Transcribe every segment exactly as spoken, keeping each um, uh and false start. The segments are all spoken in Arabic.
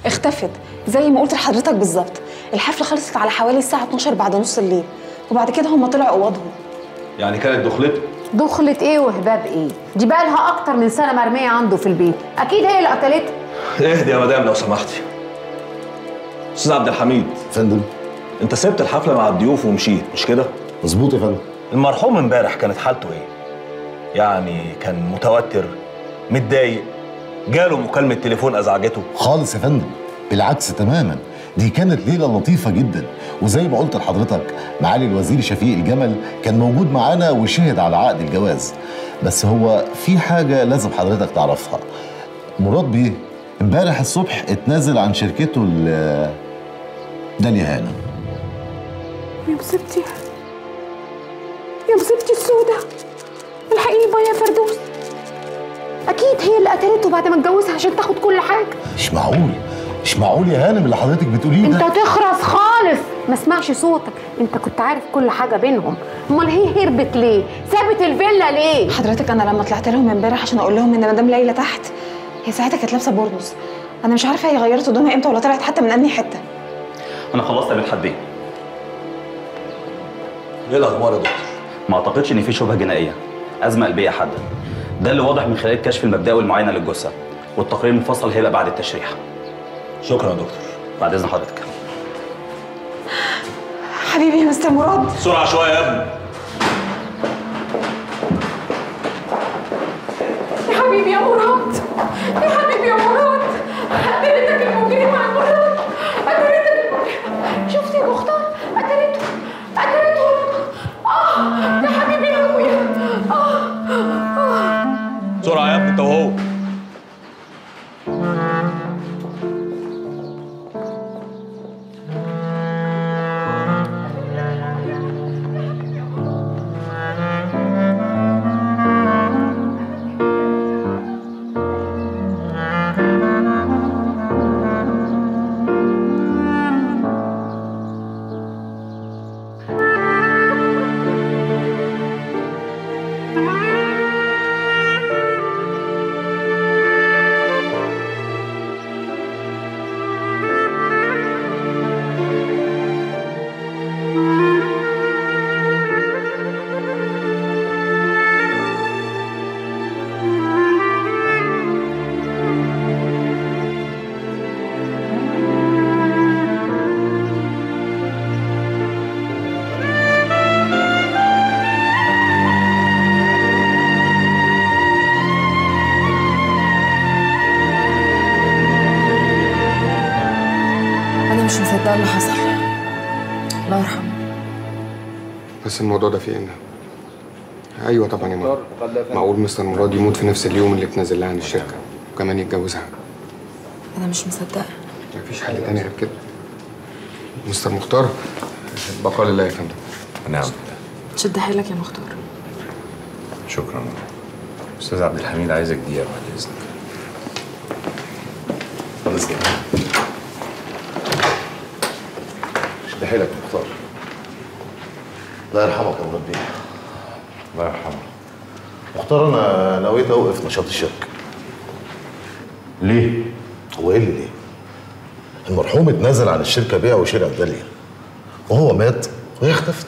اختفت زي ما قلت لحضرتك بالظبط. الحفله خلصت على حوالي الساعه اتناشر بعد نص الليل، وبعد كده هم طلعوا اوضهم. يعني كانت دخلته؟ دخلت ايه وهباب ايه؟ دي بقى لها اكتر من سنه مرميه عنده في البيت، اكيد هي اللي قتلتها. اهدي يا مدام لو سمحتي. استاذ عبد الحميد. فندم. انت سبت الحفله مع الضيوف ومشيت مش كده؟ مظبوط يا فندم. المرحوم امبارح كانت حالته ايه؟ يعني كان متوتر، متضايق، جاله مكالمه تليفون ازعجته؟ خالص يا فندم، بالعكس تماما. دي كانت ليله لطيفه جدا، وزي ما قلت لحضرتك معالي الوزير شفيق الجمل كان موجود معانا وشهد على عقد الجواز. بس هو في حاجه لازم حضرتك تعرفها. مراد بيه امبارح الصبح اتنازل عن شركته ل داليا هانم. يا مصيبتي، يا مصيبتي السودة، الحقيني بقى يا فردوس. اكيد هي اللي قتلته بعد ما اتجوزها عشان تاخد كل حاجه. مش معقول، مش معقول يا هانم اللي حضرتك بتقوليه ده. انت تخرس خالص، ما اسمعش صوتك. انت كنت عارف كل حاجه بينهم، امال هي هربت ليه؟ سابت الفيلا ليه؟ حضرتك انا لما طلعت لهم امبارح عشان اقول لهم ان مدام ليلى تحت، هي ساعتها كانت لابسه بورنوس. انا مش عارفه هي غيرت هدومها امتى ولا طلعت حتى من انهي حته. انا خلصت يا مدحت. ايه الاخبار يا دكتور؟ ما اعتقدش ان في شبهه جنائيه، ازمه قلبيه حاده. ده اللي واضح من خلال الكشف المبدئي والمعاينه للجثه، والتقرير المفصل هيبقى بعد التشريح. شكرا يا دكتور. بعد اذن حضرتك. حبيبي يا مستر مراد. بسرعه شويه يا ابني. يا حبيبي يا مراد، يا حبيبي يا مراد، قتلتك المجرمه يا مراد، قتلتك المجرمه. شفتي يا مختار؟ قتلته، قتلته. اه يا حبيبي يا ابويا. اه اه بسرعه يا ابني انت وهو. مش مصدقه اللي حصل. الله يرحمه. بس الموضوع ده فيه ايه؟ ايوه طبعا يا ماما. معقول مستر مراد يموت في نفس اليوم اللي اتنازل لها عن الشركه وكمان يتجوزها؟ انا مش مصدقه. مفيش حل تاني غير كده. مستر مختار، بقى لله يا فندم. نعم. شد حيلك يا مختار. شكرا. استاذ عبد الحميد عايزك دقيقه بعد اذنك. خلاص كده. شد حيلك يا مختار. الله يرحمك يا مراد بيه. الله يرحمه. مختار انا نويت اوقف نشاط الشركه. ليه؟ هو ايه اللي ليه؟ المرحوم اتنازل عن الشركه بيع وشراء داليا، وهو مات وهي اختفت.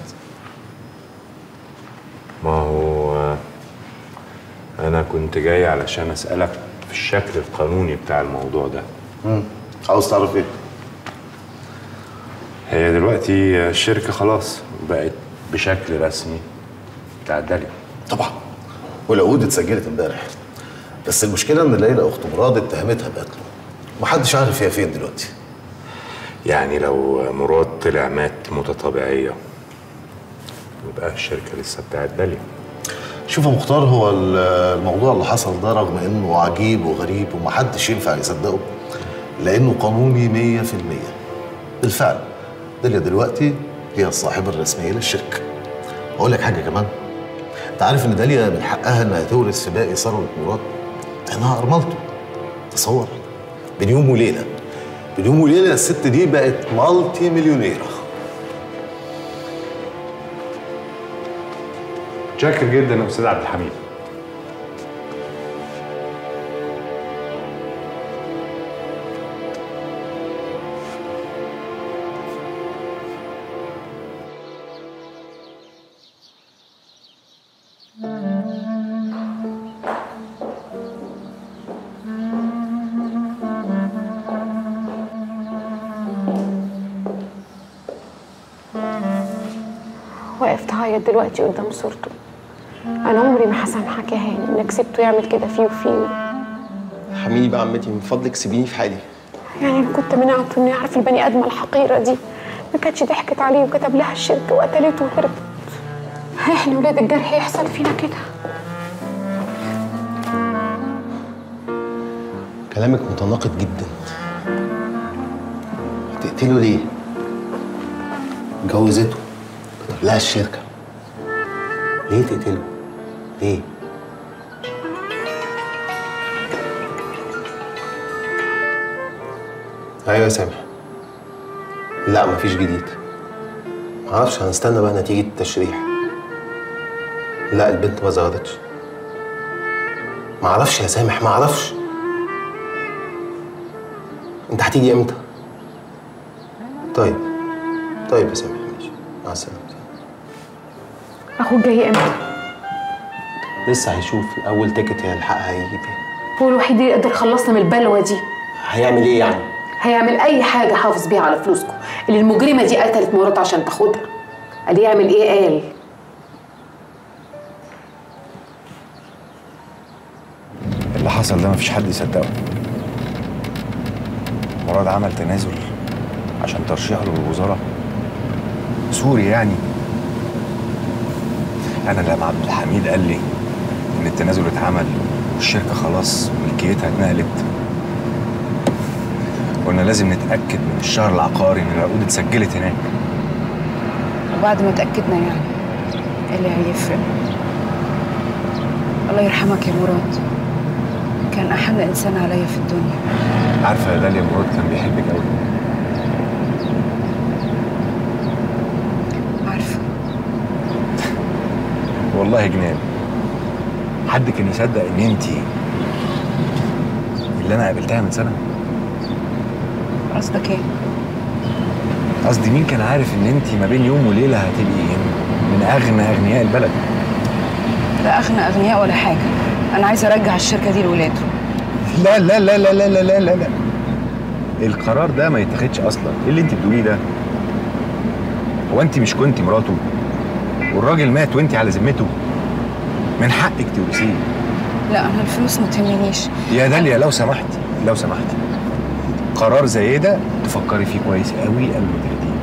ما هو انا كنت جاي علشان اسالك في الشكل القانوني بتاع الموضوع ده. امم عاوز تعرف ايه؟ هي دلوقتي الشركه خلاص بقت بشكل رسمي بتاع داليا. طبعا، والعقود اتسجلت امبارح. بس المشكله ان ليلى اخت مراد اتهمتها بقتله، ومحدش عارف هي فين دلوقتي. يعني لو مراد طلع مات موته طبيعيه يبقى الشركه لسه بتاعت داليا. شوف يا مختار، هو الموضوع اللي حصل ده رغم انه عجيب وغريب ومحدش ينفع يصدقه، لانه قانوني مية في المية. بالفعل داليا دلوقتي هي الصاحبه الرسميه للشركه. اقول لك حاجه كمان، انت عارف ان داليا من حقها انها تورث في باقي ثروه مراد لانها ارملته. تصور، بين يوم وليله بين يوم وليله الست دي بقت مالتي مليونيره. شاكر جدا يا استاذ عبد الحميد. خايف تعيط دلوقتي قدام صورته. انا عمري ما هسامحك يا هاني انك سبته يعمل كده فيه وفينا. ارحميني بقى عمتي من فضلك، سيبيني في حالي. يعني انا كنت منعته انه يعرف البني ادمه الحقيره دي، ما كانتش ضحكت عليه وكتب لها الشركه وقتلته وهربت. احنا ولاد الجرح يحصل فينا كده. كلامك متناقض جدا. تقتله ليه؟ جوزته، كتب لها الشركه. ليه تقتله؟ ليه؟ ايوه يا سامح. لا مفيش جديد. معرفش، هنستنى بقى نتيجة التشريح. لا البنت ما ظهرتش. معرفش يا سامح، معرفش. انت هتيجي امتى؟ طيب طيب يا سامح ماشي، مع السلامة. اخوك جاي امتى؟ لسه هيشوف اول تيكت هيلحقها هيجي بيها. هو الوحيد اللي يقدر يخلصنا من البلوه دي. هيعمل ايه يعني؟ هيعمل اي حاجه حافظ بيها على فلوسكم اللي المجرمه دي قتلت مراته عشان تاخدها. قال يعمل ايه؟ قال اللي حصل ده مفيش حد يصدقه. مراد عمل تنازل عشان ترشيحه للوزاره. سوري يعني. انا لما عبد الحميد قال لي ان التنازل اتعمل والشركه خلاص ملكيتها اتنقلت، قلنا لازم نتاكد من الشهر العقاري ان العقود اتسجلت هناك. وبعد ما اتاكدنا يعني ايه اللي هيفرق؟ الله يرحمك يا مراد، كان احن انسان عليا في الدنيا. عارفه يا داليا، مراد كان بيحبك قوي. عارفه. والله جنان. حد كان يصدق ان انتي اللي انا قابلتها من سنه؟ قصدك ايه؟ قصدي مين كان عارف ان انتي ما بين يوم وليله هتبقي من اغنى اغنياء البلد؟ لا اغنى اغنياء ولا حاجه، انا عايزه ارجع الشركه دي لولاده. لا لا لا لا لا لا لا لا القرار ده ما يتاخدش اصلا. ايه اللي انت بتقوليه ده؟ هو انت مش كنتي مراته والراجل مات وانت على ذمته؟ من حقك تورثيه. لا انا الفلوس ما تهمنيش يا داليا. لو سمحتي لو سمحتي قرار زي ده تفكري فيه كويس قوي قبل ما تاخديه.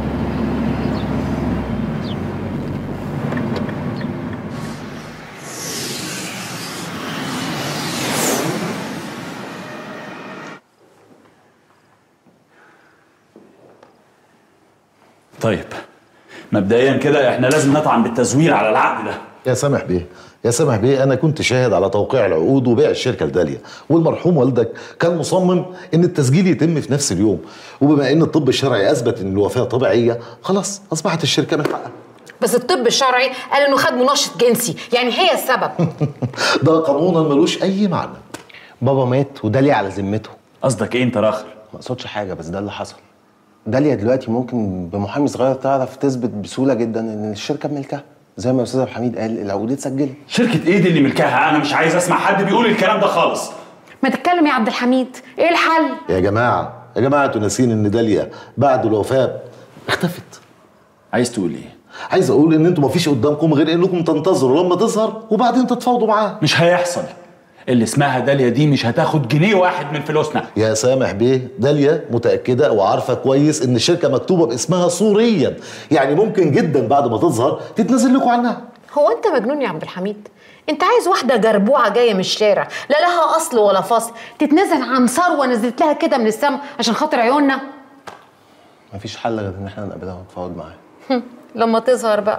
طيب مبدئيا كده احنا لازم نطعن بالتزوير على العقد ده. يا سامح بيه يا سامح بيه انا كنت شاهد على توقيع العقود وبيع الشركه لداليا، والمرحوم والدك كان مصمم ان التسجيل يتم في نفس اليوم، وبما ان الطب الشرعي اثبت ان الوفاه طبيعيه خلاص اصبحت الشركه من حقها. بس الطب الشرعي قال انه خد منشط جنسي، يعني هي السبب. ده قانونا ملوش اي معنى. بابا مات وداليا على ذمته. قصدك ايه انت راخر؟ ما اقصدش حاجه، بس ده اللي حصل. داليا دلوقتي ممكن بمحامي صغير تعرف تثبت بسهوله جدا ان الشركه بملكها، زي ما الاستاذ عبد الحميد قال العقود اتسجلت. شركه ايه دي اللي ملكها؟ انا مش عايز اسمع حد بيقول الكلام ده خالص. ما تتكلم يا عبد الحميد، ايه الحل؟ يا جماعه يا جماعه انتوا ناسين ان داليا بعد الوفاه اختفت. عايز تقول ايه؟ عايز اقول ان انتوا مفيش قدامكم غير انكم تنتظروا لما تظهر وبعدين تتفاوضوا معاها. مش هيحصل. اللي اسمها داليا دي مش هتاخد جنيه واحد من فلوسنا. يا سامح بيه، داليا متأكدة وعارفة كويس إن الشركة مكتوبة باسمها صوريا، يعني ممكن جدا بعد ما تظهر تتنازل لكم عنها. هو أنت مجنون يا عبد الحميد؟ أنت عايز واحدة جربوعة جاية من الشارع لا لها أصل ولا فصل تتنازل عن ثروة نزلت لها كده من السما عشان خاطر عيوننا؟ مفيش حل غير إن احنا نقابلها ونتفاوض معاها. لما تظهر بقى.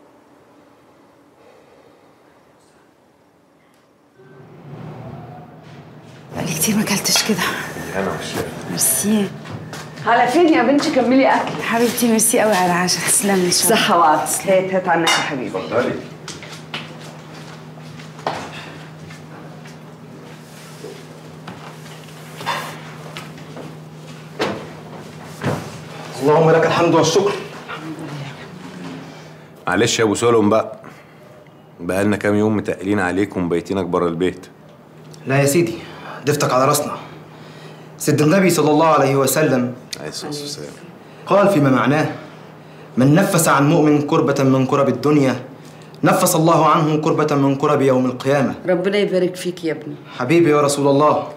بقالي كتير ما اكلتش كده. انا والشيف. ميرسي. على فين يا بنتي؟ كملي اكل. حبيبتي ميرسي قوي على العشاء، تسلمي. صحة وعافية. هات هات عنك يا حبيبي. اتفضلي. اللهم لك الحمد والشكر. معلش يا ابو سلم بقى، بقالنا كام يوم متقلين عليكم ومبيتينك بره البيت. لا يا سيدي، ضفتك على راسنا. سيدنا النبي صلى الله عليه وسلم عليه الصلاه والسلام قال فيما معناه: من نفس عن مؤمن كربة من كرب الدنيا نفس الله عنه كربة من كرب يوم القيامة. ربنا يبارك فيك يا ابني. حبيبي يا رسول الله.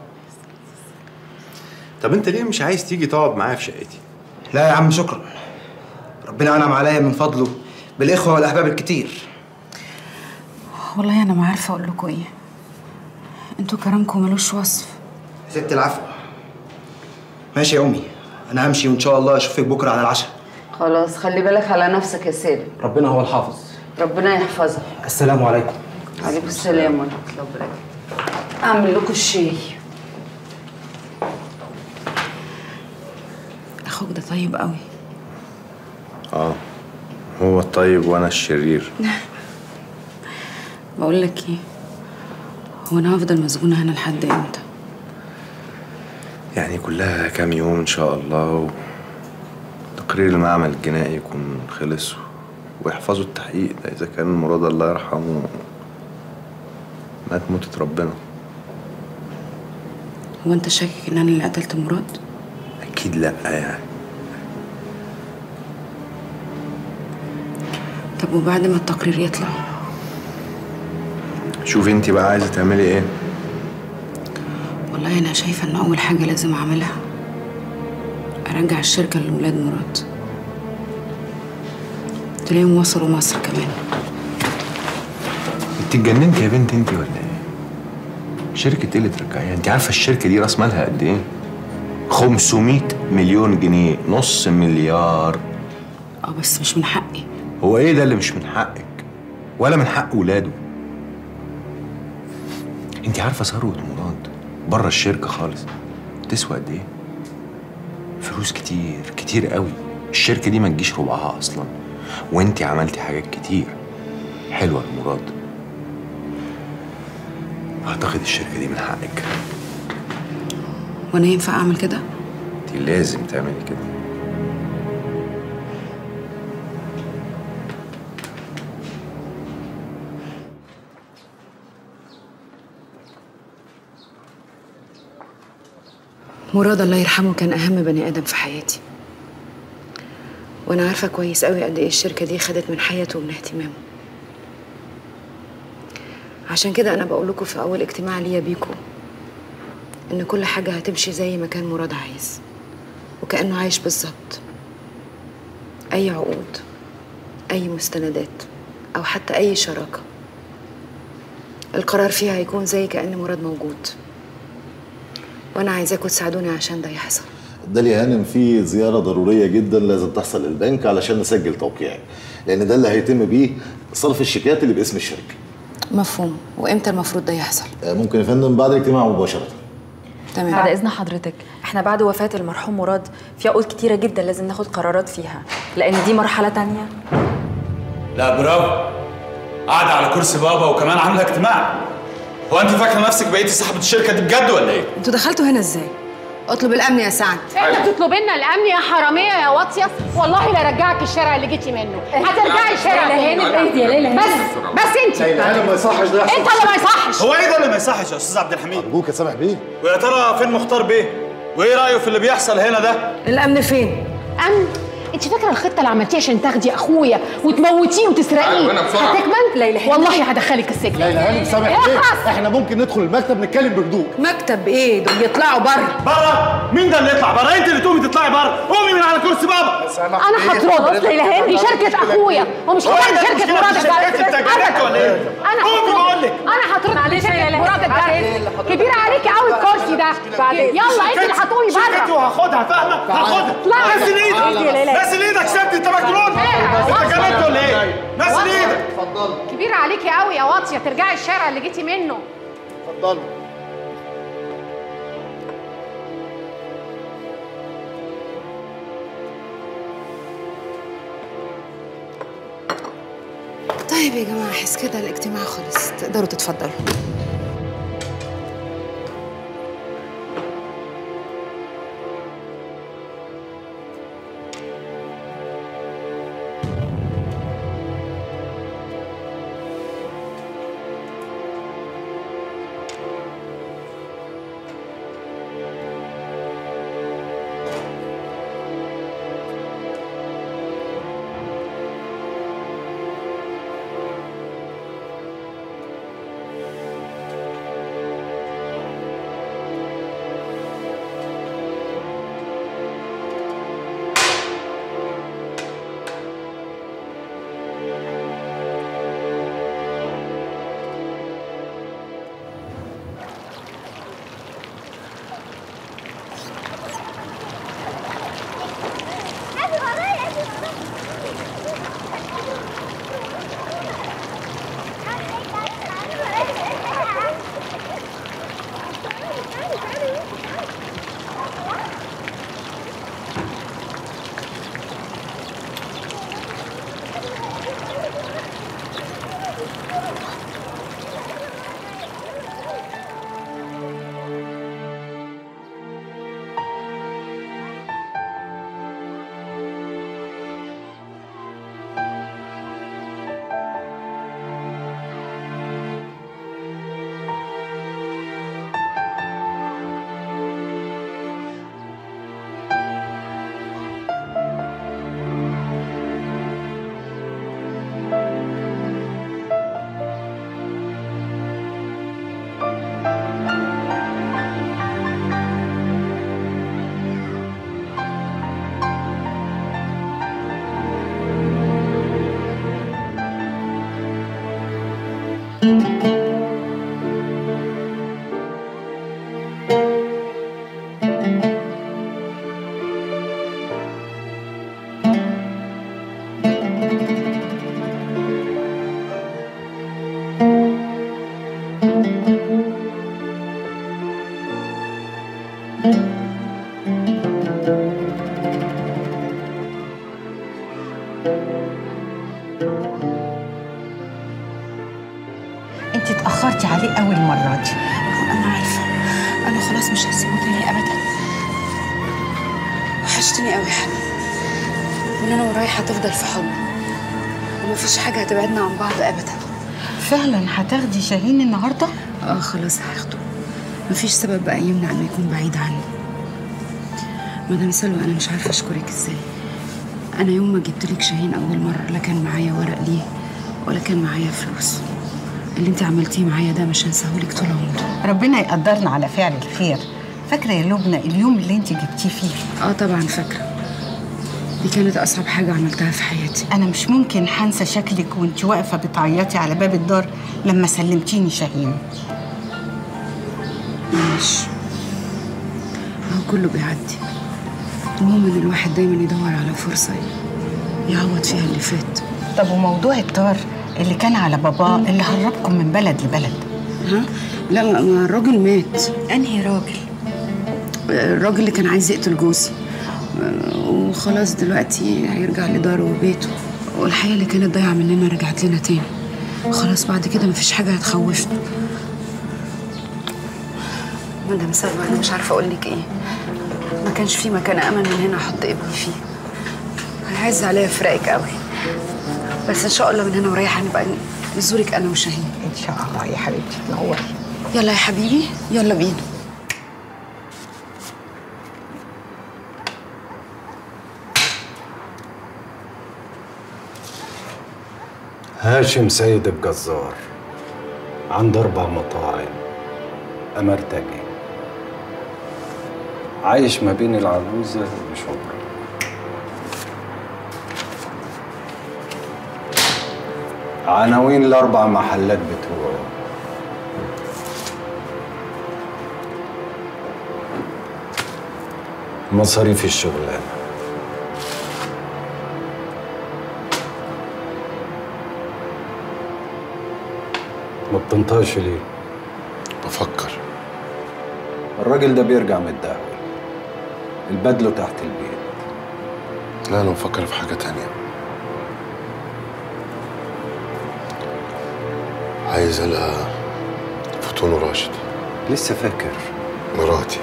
طب انت ليه مش عايز تيجي تقعد معايا في شقتي؟ لا يا عم شكرا، ربنا أنعم عليا من فضله بالإخوة والأحباب الكتير. والله انا ما عارفه اقول لكم ايه، انتوا كرمكم ملوش وصف. يا ست العفو. ماشي يا أمي، أنا همشي وإن شاء الله أشوفك بكرة على العشاء. خلاص خلي بالك على نفسك يا سالم. ربنا هو الحافظ. ربنا يحفظك. السلام عليكم. عليكم السلام ورحمة الله وبركاته. أعمل لكم الشاي. اخوك ده طيب قوي. اه هو الطيب وانا الشرير. بقول لك ايه، هو انا هفضل مسجونه هنا لحد امتى؟ يعني كلها كام يوم ان شاء الله، وتقرير المعمل الجنائي يكون خلص ويحفظوا التحقيق ده اذا كان مراد الله يرحمه مات موتة ربنا. هو انت شاكك ان انا اللي قتلت مراد؟ اكيد لا يعني. طب وبعد ما التقرير يطلع؟ شوفي انت بقى عايزه تعملي ايه؟ والله انا شايفه ان اول حاجه لازم اعملها ارجع الشركه لولاد مراد. تلاقيهم وصلوا مصر كمان. انت اتجننتي يا بنت انت ولا ايه؟ شركه ايه اللي ترجعيها؟ انت عارفه الشركه دي راس مالها قد ايه؟ خمسمية مليون جنيه، نص مليار. اه بس مش من حقي. هو ايه ده اللي مش من حقك؟ ولا من حق ولاده؟ انت عارفه ثروه مراد بره الشركه خالص تسوى قد ايه؟ فلوس كتير كتير قوي. الشركه دي ما تجيش ربعها اصلا، وانت عملتي حاجات كتير حلوه لمراد. اعتقد الشركه دي من حقك. وانا ينفع اعمل كده؟ انت لازم تعملي كده. مراد الله يرحمه كان اهم بني ادم في حياتي، وانا عارفه كويس قوي قد ايه الشركه دي خدت من حياته ومن اهتمامه. عشان كده انا بقول لكم في اول اجتماع ليا بيكم ان كل حاجه هتمشي زي ما كان مراد عايز، وكانه عايش بالظبط. اي عقود، اي مستندات، او حتى اي شراكه، القرار فيها هيكون زي كأن مراد موجود، وانا عايزاكم تساعدوني عشان ده يحصل. داليا هانم، في زيارة ضرورية جدا لازم تحصل للبنك علشان نسجل توقيعي، لأن ده اللي هيتم بيه صرف الشيكات اللي باسم الشركة. مفهوم. وامتى المفروض ده يحصل؟ ممكن يا فندم بعد الاجتماع مباشرة. تمام. بعد إذن حضرتك، احنا بعد وفاة المرحوم مراد في عقود كتيرة جدا لازم ناخد قرارات فيها، لأن دي مرحلة تانية. لا برافو، قاعدة على كرسي بابا وكمان عاملة اجتماع. هو انت فاكره نفسك بقيتي صاحبه الشركه دي بجد ولا ايه؟ انتوا دخلتوا هنا ازاي؟ اطلب الامن يا سعد. انت بتطلب لنا الامن يا حراميه يا واطيه؟ والله لا رجعك الشارع اللي جيتي منه، هترجعي الشارع ليلى هانم اهدي يا ليلى هانم. بس بس انت ليلى هانم ما يصحش ده يحصل. انت اللي ما يصحش. هو ايه ده اللي ما يصحش يا استاذ عبد الحميد؟ ارجوك يا سامح بيه. ويا ترى فين مختار بيه؟ وايه رايه في اللي بيحصل هنا ده؟ الامن فين؟ امن؟ انت فاكره الخطه اللي عملتيها عشان تاخدي اخويا وتموتيه وتسرقيه هتكمل؟ ليلى هانم والله هدخلك السجن. ليلى هانم سامح بيه، احنا ممكن ندخل المكتب نتكلم بهدوء. مكتب ايه؟ دول يطلعوا بره. بره؟ مين ده اللي يطلع بره؟ انت اللي تقومي تطلعي بره، قومي من على كرسي بابا. انا هطردك. ليلى هانم دي شركه اخويا ومش كمان شركه مراد الجاري. انا قومي بقول لك. انا هطردك شركه مراد الجاري. كبيره عليكي قوي الكرسي ده. يلا انت اللي هتقومي بره. شركتي وهاخدها، فاهمه؟ هاخدها. نزل ايدك، نزل ايدك. سبت انت مجنون؟ انت جننت ولا ايه؟ نزل ايدك. اتفضلوا. كبيره عليكي قوي يا واطيه، ترجعي الشارع اللي جيتي منه. اتفضلوا. طيب يا جماعه، احس كده الاجتماع خلص، تقدروا تتفضلوا. انت اتأخرتي عليه أول مرة دي. أنا عارفة، أنا خلاص مش هسيبه تاني أبدا. وحشتني قوي يا حبيبي، من أنا ورايح هتفضل في حضني ومفيش حاجة هتبعدنا عن بعض أبدا. فعلا هتاخدي شاهين النهاردة؟ اه خلاص هاخده، مفيش سبب بقى يمنع إنه يكون بعيد عني. مدام سلوى أنا مش عارفة أشكرك إزاي. أنا يوم ما جبتلك شاهين أول مرة لا كان معايا ورق ليه ولا كان معايا فلوس. اللي انت عملتيه معايا ده مش هنساهولك طول عمري. ربنا يقدرنا على فعل الخير. فاكرة يا لبنى اليوم اللي انت جبتيه فيه؟ اه طبعا فاكرة، دي كانت أصعب حاجة عملتها في حياتي. أنا مش ممكن هنسى شكلك وانت واقفة بتعيطي على باب الدار لما سلمتيني شاهين. معلش، هو كله بيعدي. المهم إن الواحد دايما يدور على فرصة يعوض فيها اللي فات. طب وموضوع الطار اللي كان على باباه اللي هربكم من بلد لبلد؟ ها؟ لا ما الراجل مات. أنهي راجل؟ الراجل اللي كان عايز يقتل جوزي، وخلاص دلوقتي هيرجع لداره وبيته، والحياة اللي كانت ضايعة مننا رجعت لنا تاني. خلاص بعد كده مفيش حاجة هتخوفنا. مدام سلوى أنا مش عارفة أقول لك إيه، ما كانش في مكان أمن من هنا أحط ابني فيه. هيعز عليا فراقك قوي، بس إن شاء الله من هنا ورايح هنبقى نزورك أنا وشاهين. إن شاء الله يا حبيبتي تنوري. يلا يا حبيبي يلا بينا. هاشم سيد الجزار عنده أربع مطاعم أمرتجي، عايش ما بين العجوزة وشبرا. عناوين الأربع محلات بتوعه: مصاريف الشغلانة، ما بتنطقش ليه؟ بفكر. الراجل ده بيرجع متدهول، البدله تحت البيت. لا انا بفكر في حاجة تانية. عايز القى فطون وراشد. لسه فاكر؟ مراتي.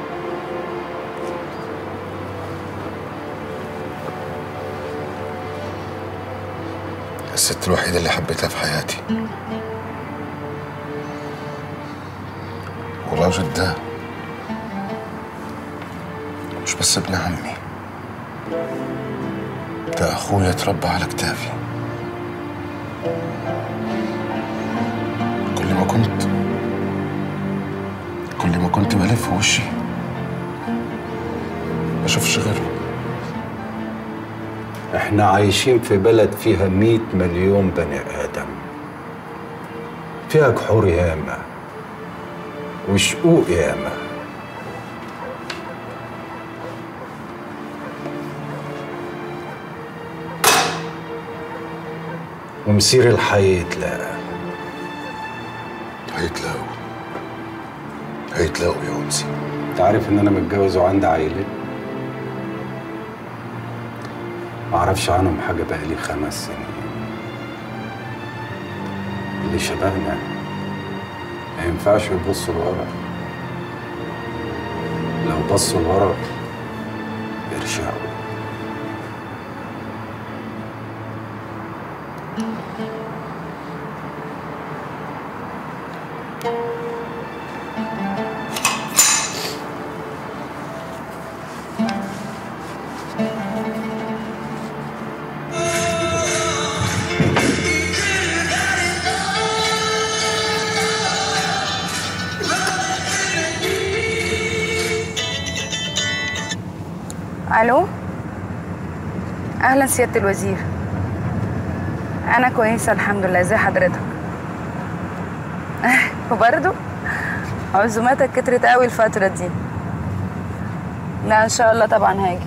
الست الوحيدة اللي حبيتها في حياتي. وراشد ده مش بس ابن عمي، ده اخويا اتربى على كتافي. كل ما كنت كل ما كنت بلف وشي ما اشوفش غيره. احنا عايشين في بلد فيها مئة مليون بني آدم، فيها جحور ياما وشقوق ياما. ومسير الحي يتلاقى. هيتلاقوا هيتلاقوا يا أنسي. انت عارف ان انا متجوز وعندي عيلة؟ معرفش عنهم حاجة بقالي خمس سنين. اللي شبهنا ما ينفعش يبصوا لورا، لو بصوا لورا يرجعوا. الو، اهلا سياده الوزير. انا كويسه الحمد لله، ازي حضرتك؟ وبرضه عزوماتك كترت قوي الفترة دي. لا ان شاء الله طبعا هاجي.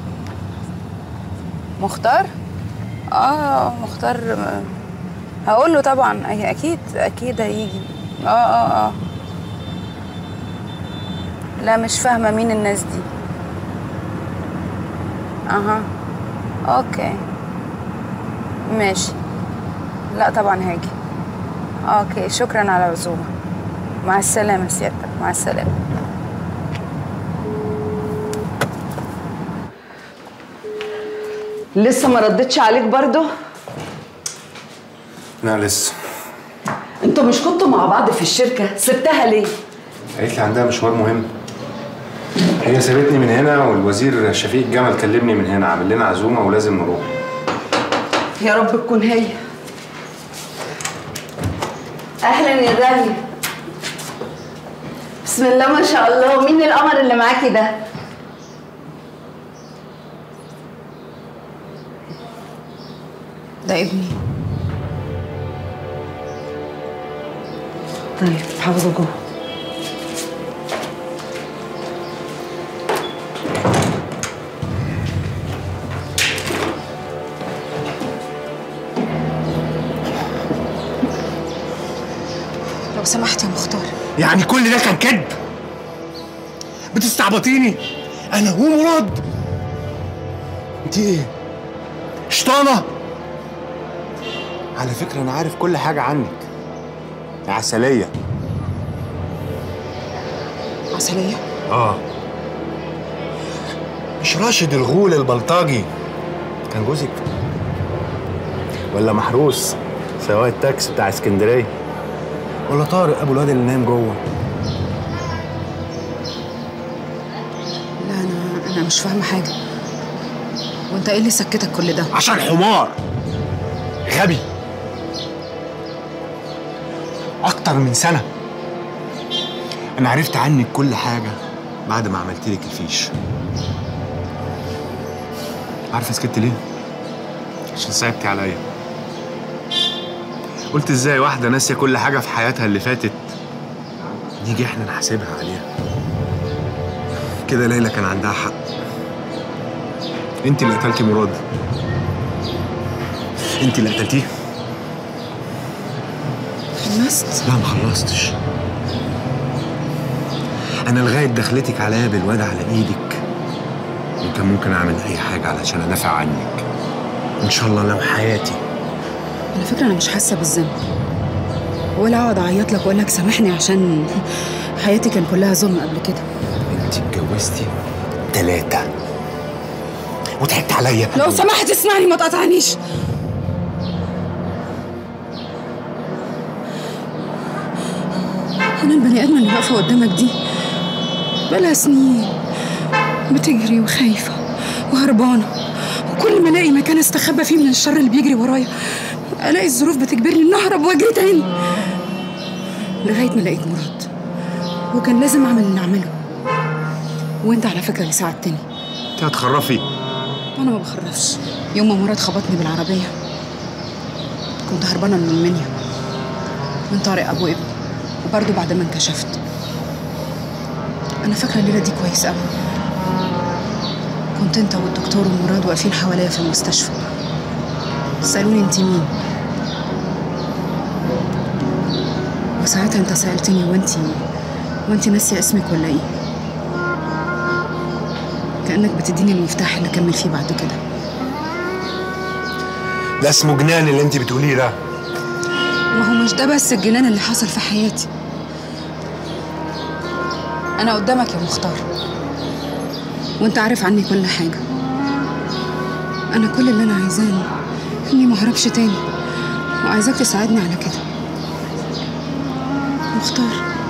مختار؟ اه مختار هقول له طبعا، اكيد اكيد هيجي. اه اه اه لا مش فاهمة مين الناس دي. اها اوكي ماشي. لا طبعا هاجي. اوكي شكرا على العزومة. مع السلامة سيادتك. مع السلامة. لسه ما ردتش عليك برضو؟ لا لسه. انتوا مش كنتوا مع بعض في الشركة؟ سبتها ليه؟ قالت لي عندها مشوار مهم. هي سابتني من هنا والوزير شفيق جمل كلمني من هنا، عامل لنا عزومة ولازم نروح. يا رب تكون هي. اهلا يا داليا. بسم الله ما شاء الله. مين القمر اللي معاكي ده؟ ده ابني. طيب حافظه جوه. لو سمحت يا مختار. يعني كل ده كان كذب؟ بتستعبطيني انا ومراد؟ انت ايه؟ شطانه؟ على فكره انا عارف كل حاجه عنك يا عسليه. عسليه؟ اه مش راشد الغول البلطجي كان جوزك؟ ولا محروس سواق التاكسي بتاع اسكندريه؟ ولا طارق ابو الواد اللي نايم جوه؟ لا انا انا مش فاهمه حاجه. وانت ايه اللي سكتك كل ده؟ عشان حمار غبي. اكتر من سنه انا عرفت عنك كل حاجه بعد ما عملت لك الفيش. عارفه سكت ليه؟ عشان صعبتي عليا. قلت ازاي واحده ناسيه كل حاجه في حياتها اللي فاتت نيجي احنا نحاسبها عليها؟ كده ليلى كان عندها حق. انت اللي قتلتي مراد. انت اللي قتلتيه. خلصت؟ لا ما خلصتش. انا لغايه دخلتك عليا بالواد على ايدك وكان ممكن اعمل اي حاجه علشان ادافع عنك. ان شاء الله لو حياتي. على فكره انا مش حاسه بالذنب ولا اقعد اعيط لك واقول لك سامحني عشان حياتي كان كلها ظلم قبل كده. انت اتجوزتي ثلاثه وضحكت عليا. لو سمحت اسمعني ما تقاطعنيش. انا البني ادمه اللي واقفه قدامك دي بقالها سنين بتجري وخايفه وهربانه، وكل ما الاقي مكان استخبى فيه من الشر اللي بيجري ورايا الاقي الظروف بتجبرني ان اهرب واجري تاني، لغايه ما لقيت مراد وكان لازم اعمل اللي اعمله. وانت على فكره اللي ساعدتني. انت هتخرفي؟ انا ما بخرفش. يوم ما مراد خبطني بالعربيه كنت هربانه من المنيا من طارق ابو ابني، وبرضه بعد ما انكشفت. انا فاكره الليله دي كويس قوي. كنت انت والدكتور ومراد واقفين حواليا في المستشفى سالوني انت مين، وساعتها انت سالتني وانت وانت ناسيه اسمك ولا ايه؟ كانك بتديني المفتاح اللي اكمل فيه بعد كده. ده اسمه جنان اللي انت بتقوليه ده. ما هو مش ده بس الجنان اللي حصل في حياتي. انا قدامك يا مختار وانت عارف عني كل حاجه. انا كل اللي انا عايزاه اني ما اهربش تاني، وعايزاك تساعدني على كده. مختار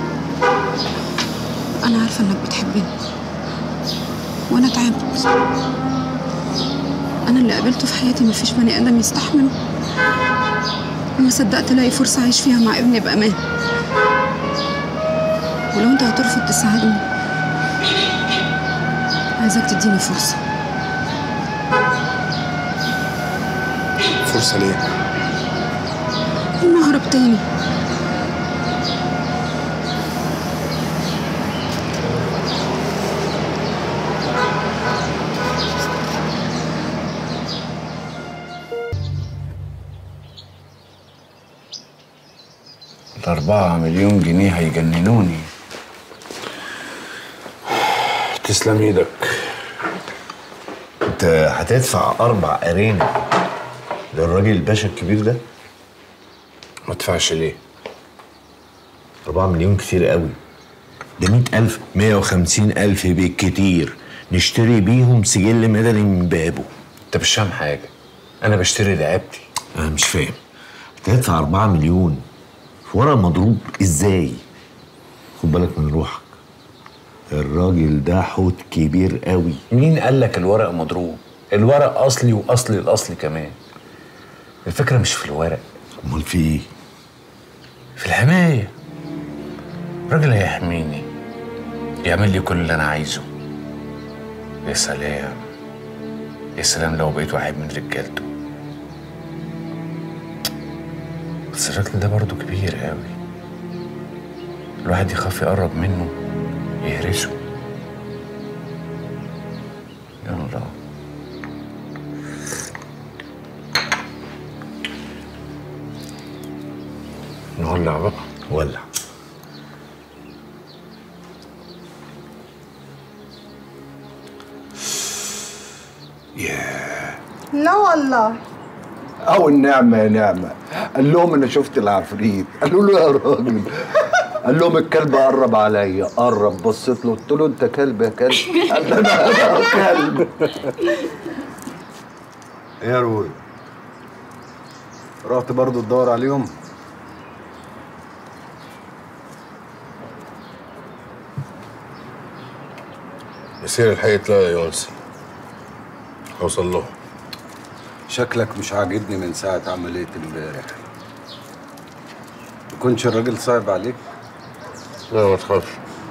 انا عارفه انك بتحبني وانا تعبت. انا اللي قابلته في حياتي مفيش بني ادم يستحمله، وما صدقت الاقي فرصه اعيش فيها مع ابني بامان. ولو انت هترفض تساعدني عايزاك تديني فرصه. فرصه ليه؟ اني اهرب تاني. الأربعة مليون جنيه هيجننوني. تسلم ايدك. انت هتدفع اربع ارانب للراجل الباشا الكبير ده؟ ما ادفعش ليه؟ أربعة مليون كتير قوي. ده مئة ألف، مئة وخمسين ألف بالكتير نشتري بيهم سجل مدني من بابه. انت مش فاهم حاجة، أنا بشتري لعبتي. أنا مش فاهم. هتدفع أربعة مليون في ورق مضروب إزاي؟ خد بالك من روحك. الراجل ده حوت كبير قوي. مين قال لك الورق مضروب؟ الورق أصلي وأصلي الأصل كمان. الفكرة مش في الورق. أمال في إيه؟ في الحماية. الراجل هيحميني، يعمل لي كل اللي أنا عايزه. يا سلام، يا سلام لو بقيت واحد من رجالته. بس الراجل ده برضه كبير قوي، الواحد يخاف يقرب منه يهرسه. يلا نولع بقى. ولع. ياه. لا والله. أو النعمة يا نعمة. قال لهم أنا شفت العفريت. قالوا له يا راجل. قال لهم الكلب قرب عليا. قرب، بصيت له قلت له أنت كلب يا كلب؟ قال لي أنا كلب. إيه يا روي؟ رحت برضه تدور عليهم؟ يصير الحقيقة تلاقي يا يونس. هوصل له. شكلك مش عاجبني من ساعة عملية امبارح. مكنش الراجل صعب عليك؟ لا ما تخافش،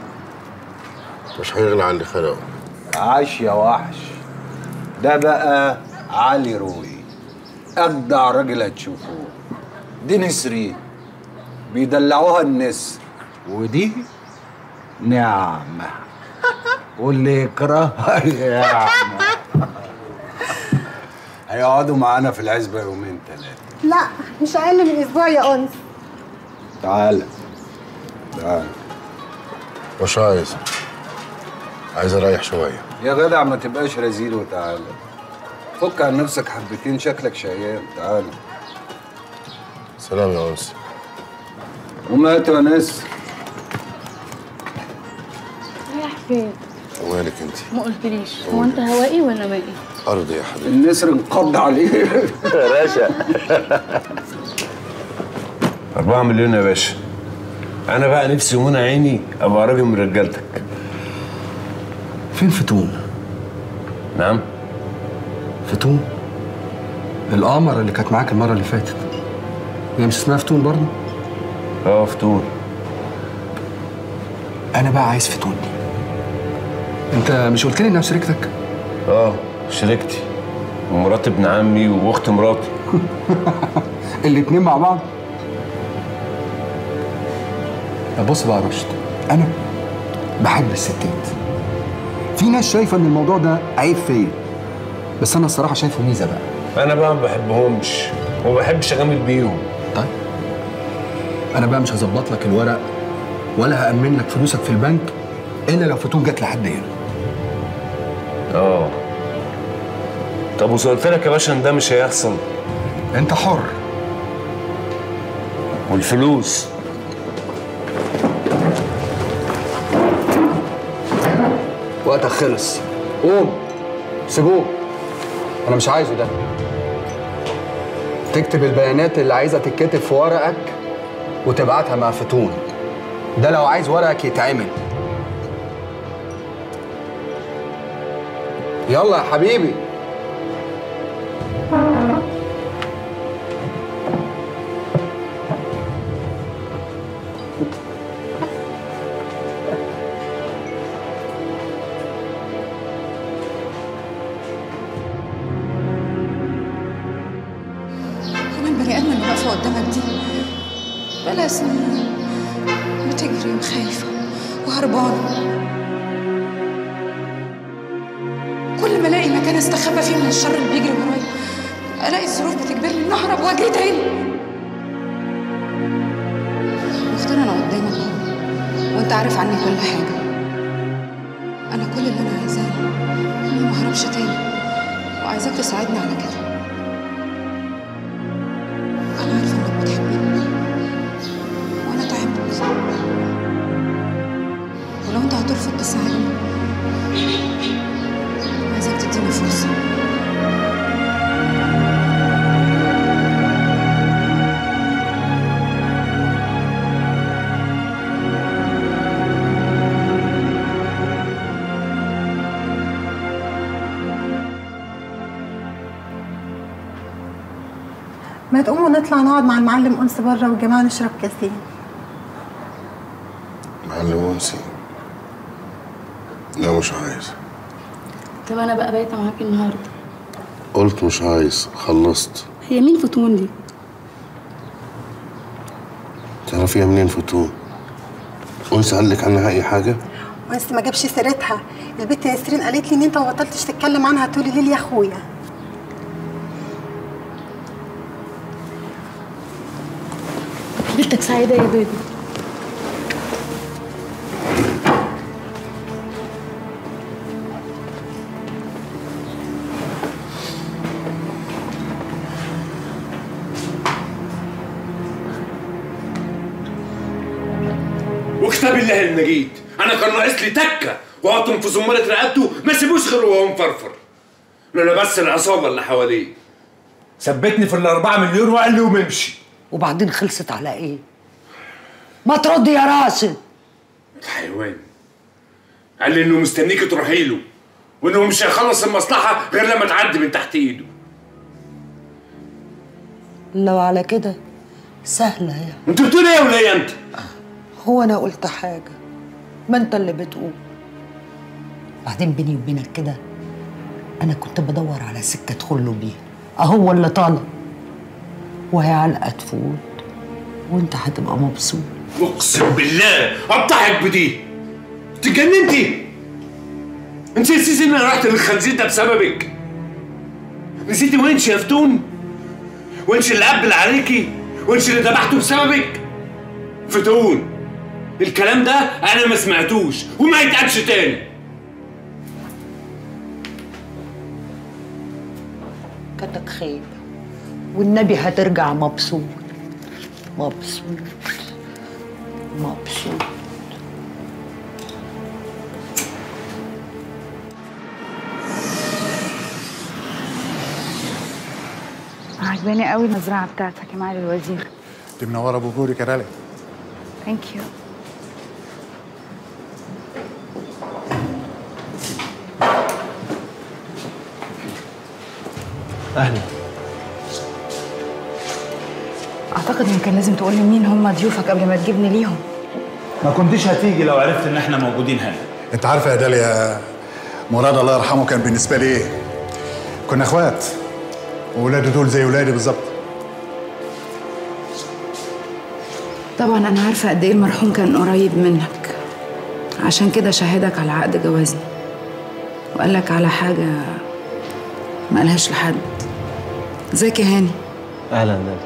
مش هيغلى عن اللي خلقه. عاش يا وحش. ده بقى علي روي، أجدع راجل هتشوفوه. دي نسرين بيدلعوها النسر، ودي نعمة واللي يكرهها يعمة. هيقعدوا معانا في العزبة يومين ثلاثة. لا مش اقل من اسبوع يا انس. تعالى تعالى. مش عايز، عايز اريح شوية. يا جدع ما تبقاش رزيل وتعالى. فك عن نفسك حبتين، شكلك شقيان. تعالى. سلام يا انس. ومات يا نسر. رايح فين؟ ومالك انت؟ ما قلتليش، هو انت هوائي ولا مائي؟ أرضي يا حبيبي. النسر انقض عليه. يا باشا. أربعة مليون يا باشا. أنا بقى نفسي ومنى عيني أبقى راجل من رجالتك. فين فتون؟ نعم؟ فتون؟ القمر اللي كانت معاك المرة اللي فاتت. هي مش اسمها فتون برضه؟ اه فتون. أنا بقى عايز فتون دي. أنت مش قلت لي إنها شريكتك؟ اه شريكتي ومرات ابن عمي واخت مراتي. الاتنين مع بعض؟ طب بص بقى يا رشد، أنا بحب الستات. في ناس شايفة إن الموضوع ده عيب فيا، بس أنا الصراحة شايفه ميزة بقى. أنا بقى ما بحبهمش وما بحبش أجامل بيهم. طيب أنا بقى مش هظبط لك الورق ولا هأمن لك فلوسك في البنك إلا لو فتون جت لحد هنا. اه طب وقلت لك يا باشا ان ده مش هيحصل. انت حر. والفلوس؟ وقتك خلص. قوم سيبوه، انا مش عايزه ده. تكتب البيانات اللي عايزه تتكتب في ورقك وتبعتها مع فتون. ده لو عايز ورقك يتعمل. يلا يا حبيبي. كمان بني ادم اللي واقفه قدامك دي بقالها سنين بتجري وخايفه وهربانه. كل ما الاقي مكان استخبى فيه من الشر اللي بيجري ورايا الاقي الظروف بتجبرني اني اهرب واجري تاني. مختار انا قدامك اهو، وانت عارف عني كل حاجه. انا كل اللي انا عايزاه اني ما اهربش تاني، وعايزاك تساعدني على كده. انا عارفه انك بتحبني وانا تعبت، ولو انت هترفض تساعدني عايزاك تديني فرصه. ما تقوموا نطلع نقعد مع المعلم أنس بره والجماعة نشرب كاسين. معلم أنسي؟ لا مش عايز. طب انا بقى بايته معاك النهارده. قلت مش عايز، خلصت. هي مين فتون دي؟ تعرفيها منين فتون؟ أنس قال لك عنها أي حاجة؟ أنس ما جابش سيرتها، البت ياسرين قالت لي إن أنت ما بطلتش تتكلم عنها طول الليل يا أخويا. بنتك سعيدة يا بيبي. وكتاب الله المجيد انا كان ناقص لي تكه واقطم في زمره رقبته ما سيبوش غير وهو مفرفر. لولا بس العصابه اللي حواليه ثبتني في الاربعه مليون وقال لي قوم امشي. وبعدين خلصت على ايه؟ ما تردي يا راشد. حيوان قال لي انه مستنيكي تروحي له وانه مش هيخلص المصلحه غير لما تعدي من تحت ايده. لو على كده سهله يعني. انت بتقول ايه يا وليه انت؟ هو انا قلت حاجه؟ ما انت اللي بتقول. بعدين بيني وبينك كده انا كنت بدور على سكه ادخل له بيها، اهو اللي طالب، وهي علقه تفوت وانت هتبقى مبسوط. اقسم بالله اقطعك بدي. انت اتجننتي؟ انت نسيتي ان انا رحت للخنزير ده بسببك؟ نسيتي وينش يا فتون؟ وينش اللي قبل عليكي؟ وينش اللي ذبحته بسببك؟ فتون الكلام ده انا ما سمعتوش وما يتقالش تاني. كتك خير والنبي هترجع مبسوط مبسوط مبسوط. عجباني قوي المزرعه بتاعتك يا معالي الوزير. دي منوره بوجودك يا رالي. ثانك يو. اهلا. اعتقد ان كان لازم تقول لي مين هم ضيوفك قبل ما تجيبني ليهم. ما كنتيش هتيجي لو عرفت ان احنا موجودين هنا. انت عارفه يا داليا مراد الله يرحمه كان بالنسبه لي ايه؟ كنا اخوات وولاده دول زي ولادي بالظبط. طبعا انا عارفه قد ايه المرحوم كان قريب منك، عشان كده شهدك على عقد جوازنا وقال لك على حاجه ما قالهاش لحد. ازيك يا هاني؟ اهلا نادي.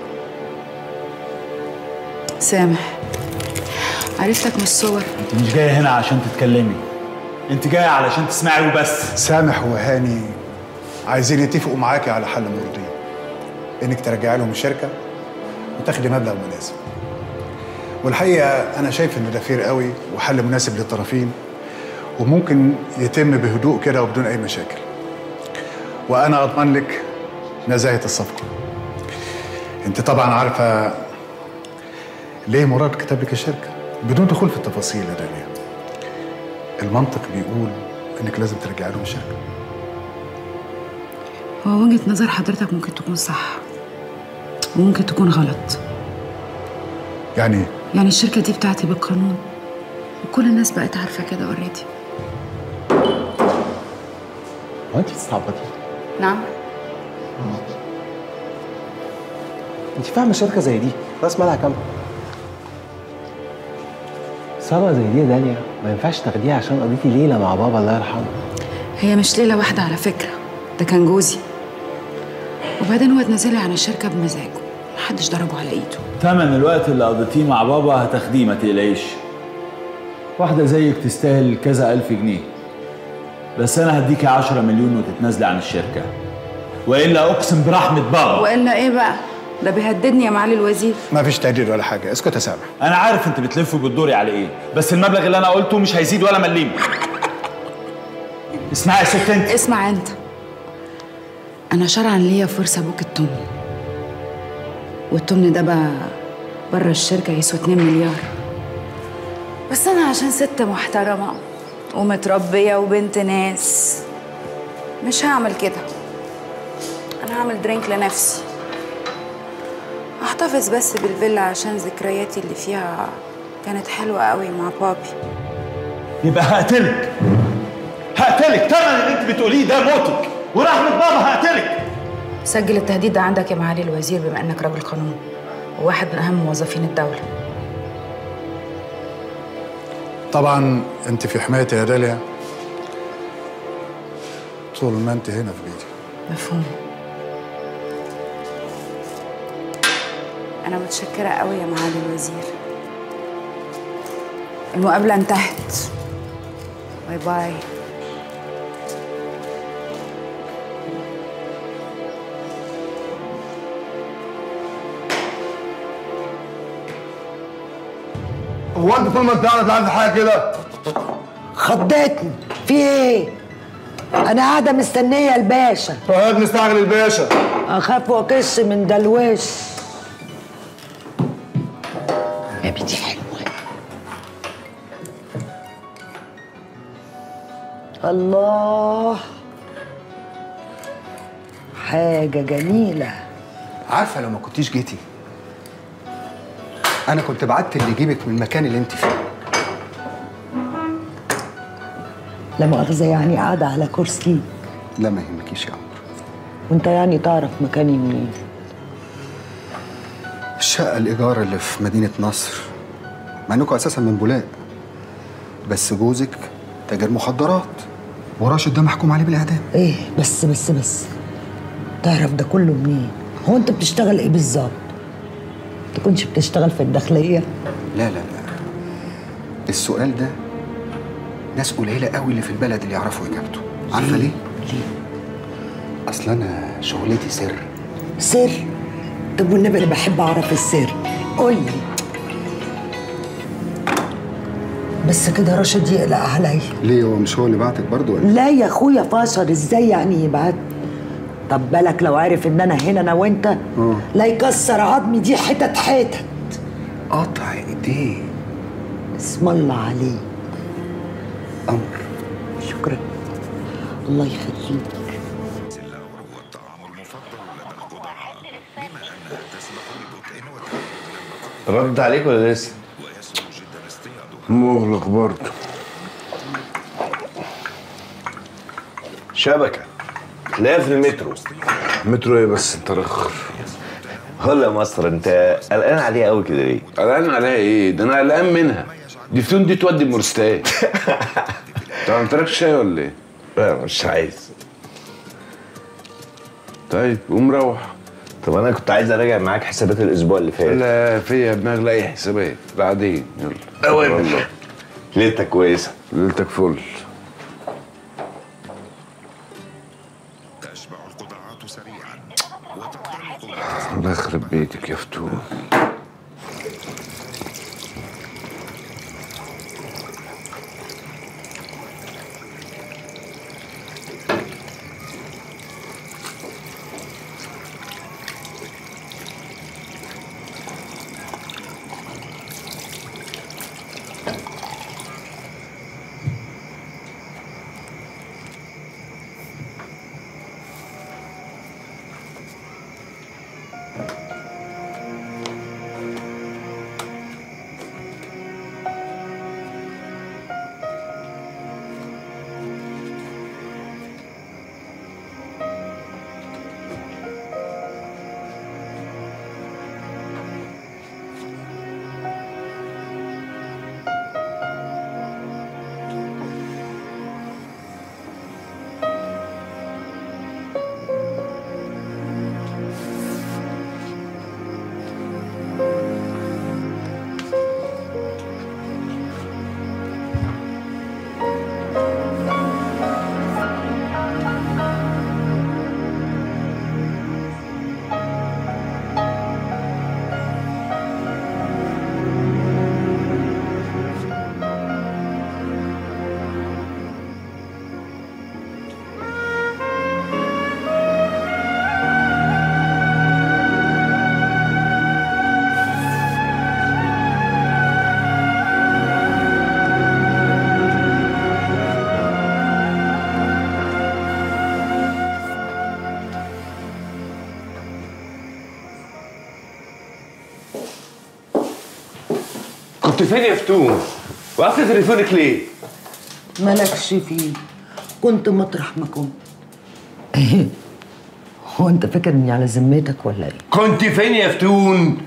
سامح، عرفتك من الصور. انت مش جايه هنا عشان تتكلمي، انت جايه علشان تسمعي وبس. سامح وهاني عايزين يتفقوا معاكي على حل مرضي، انك ترجعي لهم الشركه وتاخدي مبلغ مناسب. والحقيقه انا شايف انه ده فير قوي وحل مناسب للطرفين، وممكن يتم بهدوء كده وبدون اي مشاكل. وانا اضمن لك نزاهه الصفقه. انت طبعا عارفه ليه مراد كتب لك الشركه بدون دخول في التفاصيل يا داليا. المنطق بيقول انك لازم ترجعي لهم الشركه. هو وجهة نظر حضرتك ممكن تكون صح وممكن تكون غلط. يعني ايه؟ يعني الشركة دي بتاعتي بالقانون وكل الناس بقت عارفة كده اوريدي. هو انت بتستعبطي؟ نعم. انت فاهمه شركه زي دي راس مالها كام؟ ثروه زي دي يا داليا ما ينفعش تاخديها عشان قضيتي ليله مع بابا الله يرحمه. هي مش ليلة واحدة على فكرة، ده كان جوزي. وبعدين هو اتنازل عن الشركة بمزاجه محدش ضربه على ايده. تمن الوقت اللي قضيتيه مع بابا هتاخديه ما تقلقيش. واحدة زيك تستاهل كذا ألف جنيه. بس أنا هديكي عشرة مليون وتتنازلي عن الشركة. وإلا أقسم برحمة بابا. والا ايه بقى؟ ده بيهددني يا معالي الوزير. ما فيش تهديد ولا حاجه، اسكت يا سامح. أنا عارف أنت بتلف وبتدوري على إيه، بس المبلغ اللي أنا قلته مش هيزيد ولا مليم. اسمعي يا ست أنت. اسمع أنت. أنا شرعا ليا فرصة أبوك التمن. والتمن ده بقى بره الشركة يسوى اتنين مليار. بس انا عشان ست محترمه ومتربيه وبنت ناس مش هعمل كده. انا هعمل درينك لنفسي، احتفظ بس بالفيلا عشان ذكرياتي اللي فيها كانت حلوه قوي مع بابي. يبقى هقتلك هقتلك. تمن اللي انت بتقوليه ده موتك ورحمه بابا. هقتلك. سجل التهديد ده عندك يا معالي الوزير بما انك راجل قانون وواحد من اهم موظفين الدوله. طبعا انت في حمايتي يا داليا طول ما انت هنا في بيتي. مفهوم. انا متشكره قوي يا معالي الوزير. المقابله انتهت. باي باي. هو انت طول ما انت قاعد عندي حاجه كده؟ خضتني. في ايه؟ انا قاعده مستنيه الباشا. فؤاد مستعجل الباشا. اخاف واكش من دلوش. يا بنتي حلوه. الله، حاجه جميله. عارفه لو ما كنتيش جيتي انا كنت بعت اللي يجيبك من المكان اللي انت فيه. لا مؤاخذه، يعني قاعده على كرسي. لا ما يهمكيش يا عمرو. وانت يعني تعرف مكاني منين؟ الشقه الايجار اللي في مدينه نصر، مع انكم اساسا من بولاق، بس جوزك تاجر مخدرات وراشد ده محكوم عليه بالاعدام. ايه بس بس بس تعرف ده كله منين؟ هو انت بتشتغل ايه بالظبط؟ تكونش بتشتغل في الداخليه؟ لا لا لا، السؤال ده ناس قليله قوي اللي في البلد اللي يعرفوا اجابته. عارفه ليه؟ ليه؟ اصل انا شغلتي سر. سر؟ طب والنبي انا بحب اعرف السر، قول لي. بس كده راشد يقلق عليا. ليه، هو مش هو اللي بعتك برضه ولا؟ لا يا اخويا فاشر، ازاي يعني يبعت؟ طب بالك لو عارف ان انا هنا انا وانت اه لا يكسر عظمي دي حتت حتت. قطع ايديه. اسم الله عليك. امر. شكرا. الله يخليك. رد عليك ولا لسه؟ مغلق برضه. شبكة تلاقيها في المترو. مترو ايه بس انت رخر؟ هلا يا مصر، انت قلقان عليها قوي كده ليه؟ قلقان عليها ايه؟ ده انا قلقان منها. دي فتون دي تودي مورستان. انت ما عملتلكش شاي ولا ايه؟ لا مش عايز. طيب قوم روح. طب انا كنت عايز اراجع معاك حسابات الاسبوع اللي فات. لا فيا دماغ لا اي حسابات بعدين. يلا اوامر. ليلتك كويسه. ليلتك فل. الله يخرب بيتك يا فتون. كنت فين يا فتون؟ وقفت تليفونك ليه؟ مالكش فيه، كنت مطرح ما كنت. هو انت فاكر اني على ذمتك ولا ايه؟ كنت فين يا فتون؟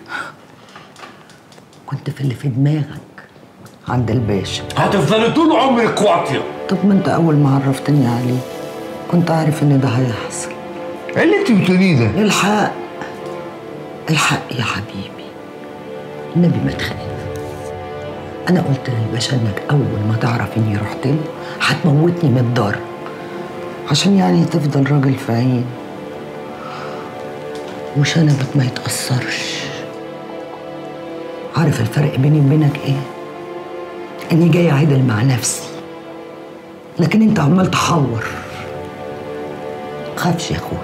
كنت في اللي في دماغك عند الباشا. هتفضلي طول عمرك واطيه. طب ما انت اول ما عرفتني عليه كنت عارف ان ده هيحصل. ايه اللي انت بتقوليه ده؟ الحق الحق يا حبيبي، النبي ما تخاف. انا قلت للباشا انك اول ما تعرف اني رحت له هتموتني من الضرب، عشان يعني تفضل راجل في عين وشنبك ما يتأثرش. عارف الفرق بيني وبينك ايه؟ اني جاي عدل مع نفسي، لكن انت عمال تحور. خافش يا اخويا،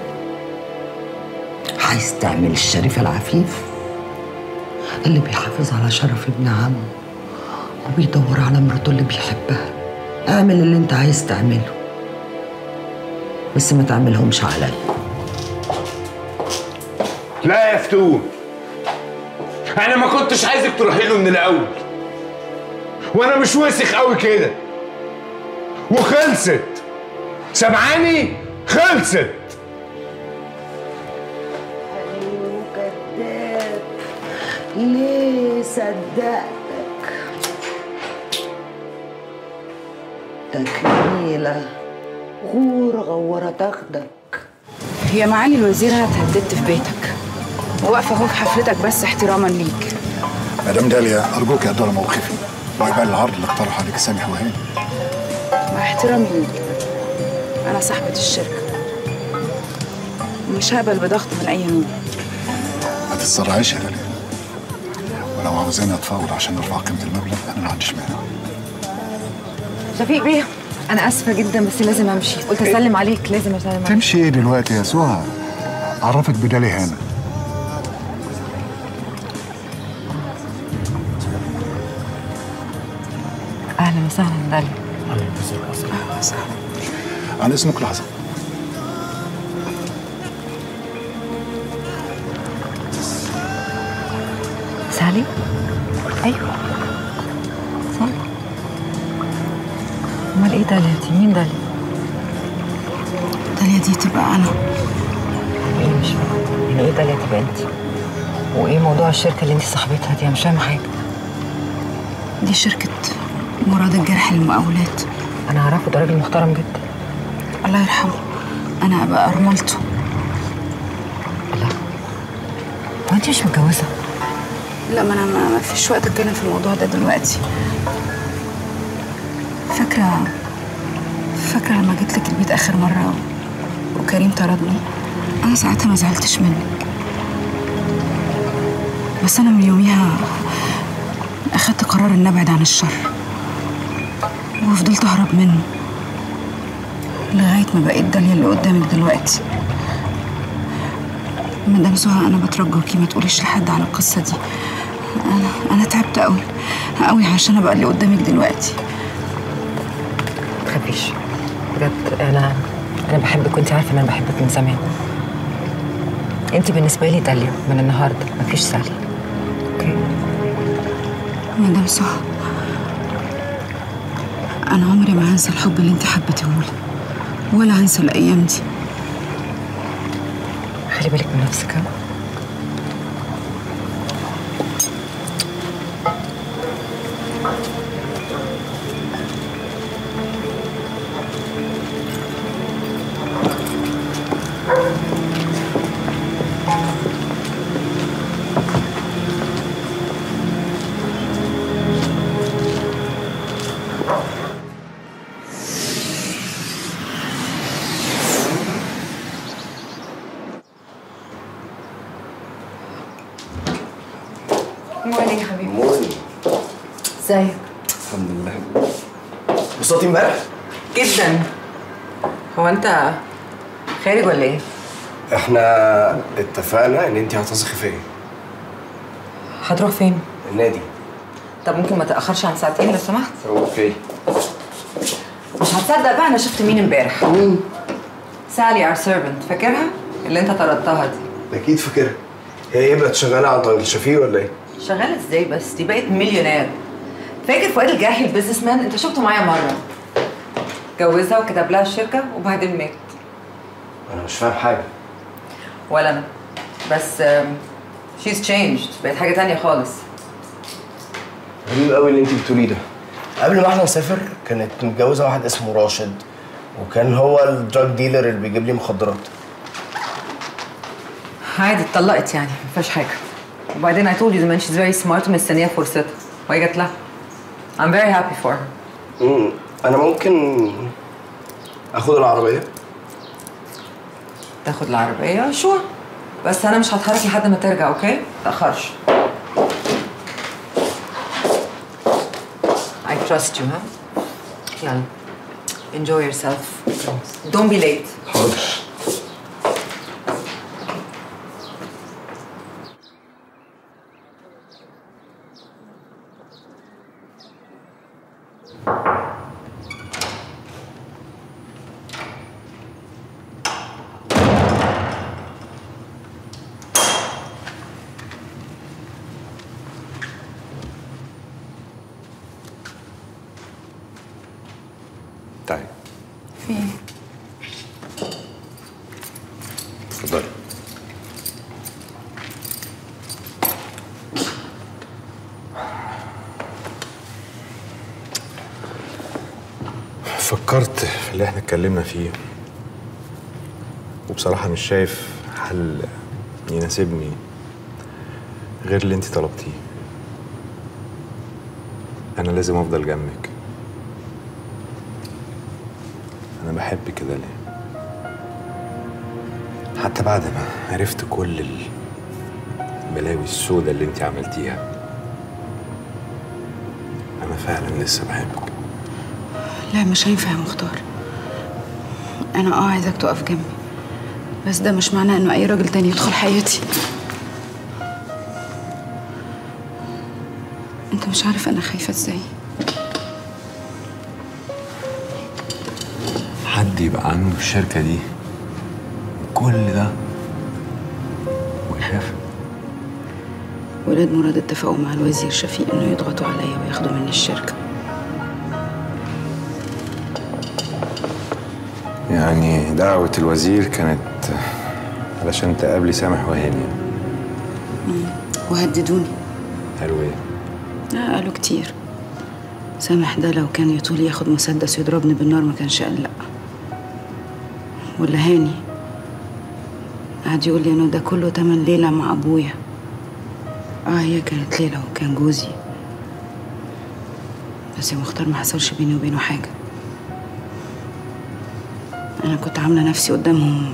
عايز تعمل الشريف العفيف اللي بيحافظ على شرف ابن عمه وبيدور على مراته اللي بيحبها. اعمل اللي انت عايز تعمله، بس ما تعملهمش عليا. لا يا فتون، انا ما كنتش عايزك تروحي له من الاول، وانا مش وسخ قوي كده. وخلصت، سامعاني؟ خلصت. ايوه كداب، ليه صدقتك؟ تكميلة غور غورة تاخدك. هي معالي الوزير انا اتهددت في بيتك وواقفه اهو في حفلتك بس احتراما ليك. مدام داليا ارجوك يا دور موقفي ويبان العرض اللي اقترح عليك سامح وهاني. مع احترامي ليك، انا صاحبه الشركه ومش هقبل بضغط من اي نوع. ما تتسرعيش يا داليا، ولو عاوزاني اتفاوض عشان نرفع قيمه المبلغ انا ما عنديش مانع. شفيق بيه، انا اسفه جدا بس لازم امشي. قلت اسلم عليك، لازم اسلم عليك. تمشي ايه دلوقتي يا سهى؟ عرفك بدالي هنا. اهلا وسهلا داليا. اهلا وسهلا. عن اسمك لحظه. سالي؟ ايوه سالي. امال ايه داليا دي؟ مين داليا؟ داليا دي تبقى انا. ايه مش فاهمه يعني ايه داليا تبقى انت؟ وايه موضوع الشركه اللي انت صاحبتها دي؟ انا مش فاهمه حاجه. دي شركه مراد الجرح للمقاولات. انا اعرفه، ده راجل محترم جدا. الله يرحمه، انا ابقى ارملته. الله، هو انت مش متجوزه؟ لا، ما انا ما فيش وقت اتكلم في الموضوع ده دلوقتي. فاكره فاكره لما جيت لك البيت اخر مره وكريم طردني؟ انا ساعتها ما زعلتش منك، بس انا من يوميها اخدت قرار ان ابعد عن الشر وفضلت اهرب منه لغايه ما بقيت داليا اللي قدامك دلوقتي. مدام سهى، انا بترجوكي ما تقوليش لحد على القصه دي. انا انا تعبت قوي قوي عشان ابقى اللي قدامك دلوقتي. ما تخافيش بجد، انا انا بحبك وانت عارفه ان انا بحبك من زمان. انت بالنسبه لي داليا من النهارده، مفيش سالي. اوكي مدام سهى، انا عمري ما هنسى الحب اللي انت حبيتهولي ولا هنسى الايام دي. خلي بالك من نفسك. ها؟ مولي يا حبيبي. مولي، ازيك؟ الحمد لله. بصوتي امبارح؟ جدا. هو انت خارج ولا ايه؟ احنا اتفقنا ان انت هتثقي فيا. هتروح فين؟ النادي. طب ممكن ما تاخرش عن ساعتين لو سمحت؟ اوكي. مش هتصدق بقى انا شفت مين امبارح. مين؟ سالي اور سيرفنت، فاكرها؟ اللي انت طردتها دي. اكيد فاكرها. هي ايه بقت شغاله عند شفيق ولا ايه؟ شغاله ازاي بس؟ دي بقت مليونير. فاكر فؤاد الجاحي البيزنس مان؟ انت شفته معايا مره. جوزها وكتب لها الشركه وبعدين مات. انا مش فاهم حاجه. ولا انا. بس شيز تشينجد، بقت حاجه تانية خالص. غريب قوي اللي انت بتقوليه ده. قبل ما احنا نسافر كانت متجوزه واحد اسمه راشد، وكان هو الدراج ديلر اللي بيجيب لي مخدرات. عادي اتطلقت يعني، ما فيهاش حاجه. وبعدين I told you that she's very smart ومستنيه فرصتها، وهي جت لها. I'm very happy for her. امم انا ممكن اخد العربيه؟ تاخد العربيه؟ شو؟ بس انا مش هتحرك لحد ما ترجع، اوكي؟ ما تاخرش. I trust you, ها؟ يلا. Enjoy yourself. Don't be late. حاضر. تعالي. في ايه؟ اتفضلي. فكرت في اللي احنا اتكلمنا فيه، وبصراحة مش شايف حل يناسبني غير اللي انت طلبتيه. انا لازم افضل جنبك. انا بحبك كده ليه؟ حتى بعد ما عرفت كل البلاوي السوداء اللي انت عملتيها، انا فعلا لسه بحبك. لا مش هينفع يا مختار. انا اه عايزك تقف جنبي، بس ده مش معناه انه اي راجل تاني يدخل حياتي. انت مش عارف انا خايفه ازاي. حد يبقى عنده الشركة دي كل ده ويخاف؟ ولاد مراد اتفقوا مع الوزير شفيق انه يضغطوا عليا وياخدوا مني الشركه. يعني دعوة الوزير كانت علشان تقابلي سامح وهاني؟ وهددوني. قالوا ايه؟ لا قالوا كتير. سامح ده لو كان يطول ياخد مسدس ويضربني بالنار ما كانش قال لا. ولا هاني قعد يقول لي انه ده كله تمن ليله مع ابويا. اه هي كانت ليله وكان جوزي، بس يا مختار ما حصلش بيني وبينه حاجه. انا كنت عامله نفسي قدامهم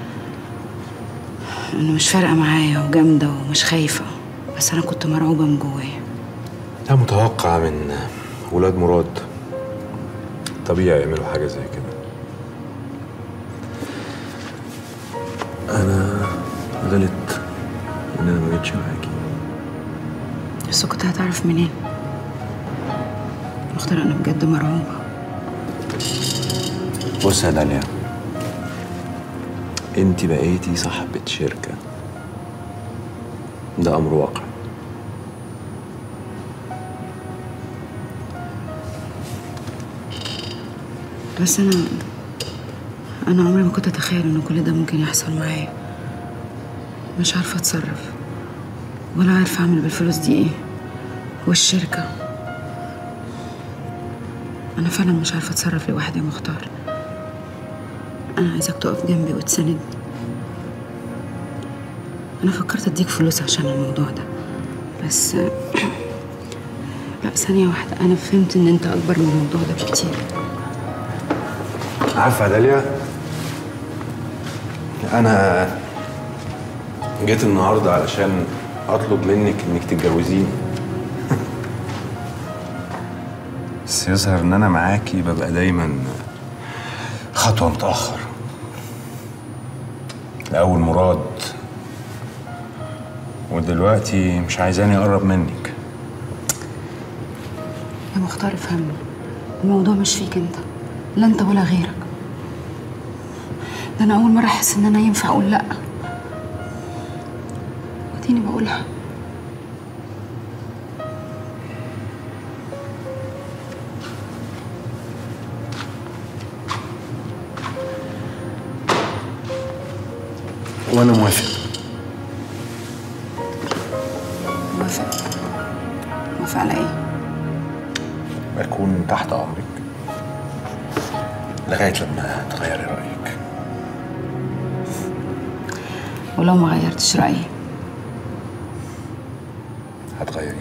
انه مش فارقه معايا وجامده ومش خايفه، بس انا كنت مرعوبه من جوايا. ده متوقع من ولاد مراد، طبيعي يعملوا حاجة زي كده. أنا غلط إن أنا ما جيتش معاكي. بس كنت هتعرف منين؟ مختار أنا بجد مرعوبة. بص يا داليا، أنت بقيتي صاحبة شركة، ده أمر واقع. بس أنا أنا عمري ما كنت أتخيل إن كل ده ممكن يحصل معايا. مش عارفة أتصرف ولا عارفة أعمل بالفلوس دي إيه، والشركة. أنا فعلا مش عارفة أتصرف لوحدي يا مختار. أنا عايزاك تقف جنبي وتساندني. أنا فكرت أديك فلوس عشان الموضوع ده، بس لا ثانية واحدة، أنا فهمت إن أنت أكبر من الموضوع ده بكتير. عارفة يا داليا، أنا جيت النهاردة علشان أطلب منك إنك تتجوزيني. بس يظهر إن أنا معاكي ببقى دايما خطوة متأخر. الأول مراد، ودلوقتي مش عايزاني أقرب منك. يا مختار افهمني، الموضوع مش فيك أنت، لا أنت ولا غيرك. ده أنا أول مرة أحس إن أنا ينفع أقول لأ، وديني بقولها. وانا موافق. موافق؟ موافق على ايه؟ اكون تحت امرك لغايه لما تغيري رايك. ولو ما غيرتش رايي هتغيري؟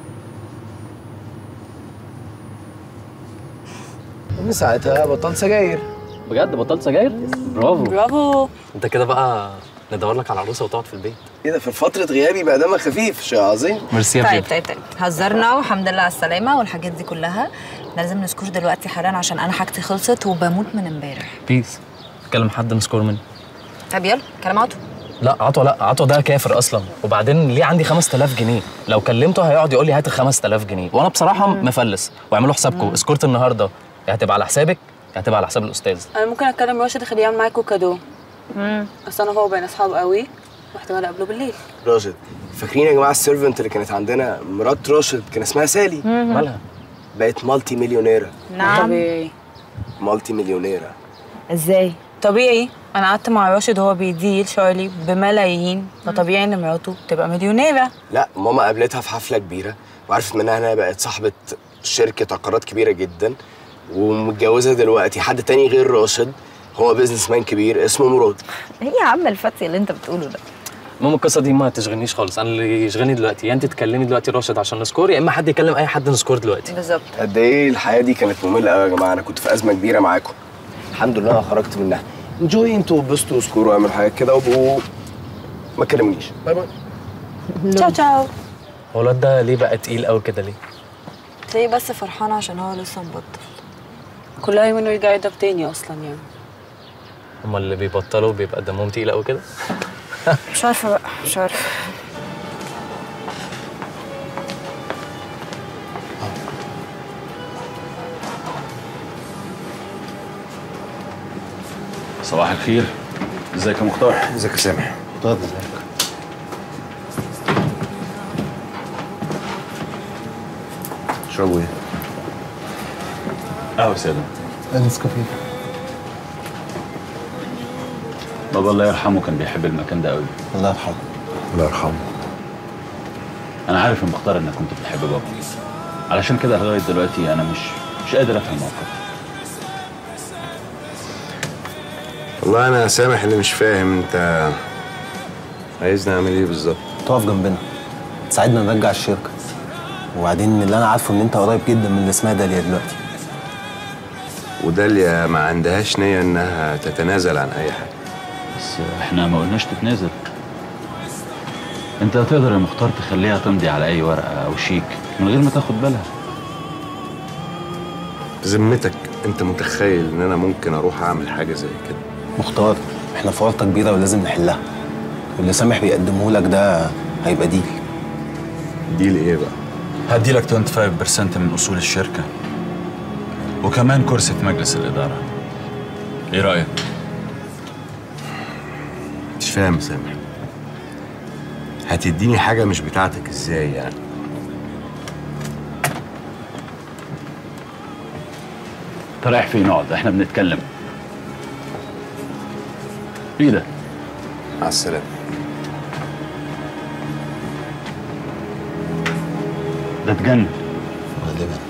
من ساعتها بطلت سجاير. بجد بطلت سجاير؟ برافو برافو. انت كده بقى ندور لك على عروسه وتقعد في البيت. ايه ده، في فترة غيابي بقى دمك خفيف، شيء عظيم. ميرسي يا طيب طيب طيب هزرنا والحمد لله على السلامه والحاجات دي كلها. احنا لازم نسكور دلوقتي حالا عشان انا حاجتي خلصت وبموت من امبارح. بيس. كلم حد نسكور منه. طب يلا كلام عطو. لا عطوه لا، عطوه ده كافر اصلا، وبعدين ليه عندي خمسة آلاف جنيه؟ لو كلمته هيقعد يقول لي هات ال خمسة آلاف جنيه، وانا بصراحه مم. مفلس. واعملوا حسابكم سكورت النهارده يا هتبقى على حسابك يا هتبقى على حساب الاستاذ. انا ممكن اتكلم راشد اخليه يعمل معاكوا كادو. امم اصل انا هو بين اصحاب قوي واحتمال اقابله بالليل. راشد، فاكرين يا جماعه السيرفنت اللي كانت عندنا مرات راشد كان اسمها سالي؟ مالها؟ بقت مالتي مليونيره. نعم. طبيعي. مالتي مليونيره. ازاي؟ طبيعي. انا قعدت مع راشد وهو بيديل شارلي بملايين، فطبيعي ان مراته تبقى مليونيره. لا، ماما قابلتها في حفله كبيره وعرفت منها انها بقت صاحبه شركه عقارات كبيره جدا ومتجوزه دلوقتي حد تاني غير راشد، هو بيزنس مان كبير اسمه مراد. ايه يا عم الفتي اللي انت بتقوله ده؟ ماما القصه دي ما تشغلنيش خالص، انا اللي يشغلني دلوقتي يا انت تكلمي دلوقتي راشد عشان نسكور، يا اما حد يكلم اي حد نسكور دلوقتي. بالظبط. قد ايه الحياه دي كانت ممله قوي يا جماعه، انا كنت في ازمه كبيره معاكم. الحمد لله انا خرجت منها. انجوي انتوا وبسطوا وسكوروا واعملوا حاجات كده وابقوا ما تكلمنيش. باي باي. تشاو تشاو. هو الواد ده ليه بقى تقيل قوي كده ليه؟ تلاقيه بس فرحان عشان هو لسه مبطل. كلها يومين ويرجع يضرب تاني اصلا يعني. هما اللي بيبطلوا بيبقى دمهم تقيل قوي كده؟ مش عارفه بقى، مش عارفه. صباح الخير. ازيك يا مختار؟ ازيك يا سامح؟ مختار ازيك؟ تشربوا ايه؟ قهوة سادة. نسكافيه. بابا الله يرحمه كان بيحب المكان ده قوي. الله يرحمه. الله يرحمه. انا عارف يا مختار انك كنت بتحب بابا، علشان كده لغايه دلوقتي انا مش مش قادر افهم موقفك. والله انا سامح اللي مش فاهم انت عايزني اعمل ايه بالظبط؟ تقف جنبنا تساعدنا نرجع الشركه، وبعدين اللي انا عارفه ان انت قريب جدا من اللي اسمها داليا دلوقتي. وداليا ما عندهاش نيه انها تتنازل عن اي حاجه. بس احنا ما قلناش تتنازل. انت هتقدر يا مختار تخليها تمضي على اي ورقه او شيك من غير ما تاخد بالها. بذمتك انت متخيل ان انا ممكن اروح اعمل حاجه زي كده؟ مختار احنا في ورطه كبيره ولازم نحلها، واللي سامح بيقدمه لك ده هيبقى ديل. ديل ايه بقى؟ هدي لك خمسة وعشرين بالمية من اصول الشركه وكمان كرسي في مجلس الاداره. ايه رايك؟ مش فاهم سامح، هتديني حاجه مش بتاعتك ازاي يعني؟ انت رايح فين؟ اقعد، احنا بنتكلم. ايه ده؟ مع السلامه. ده اتجنن. غالبا.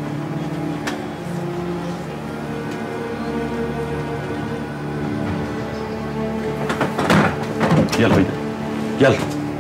يلا بينا يلا.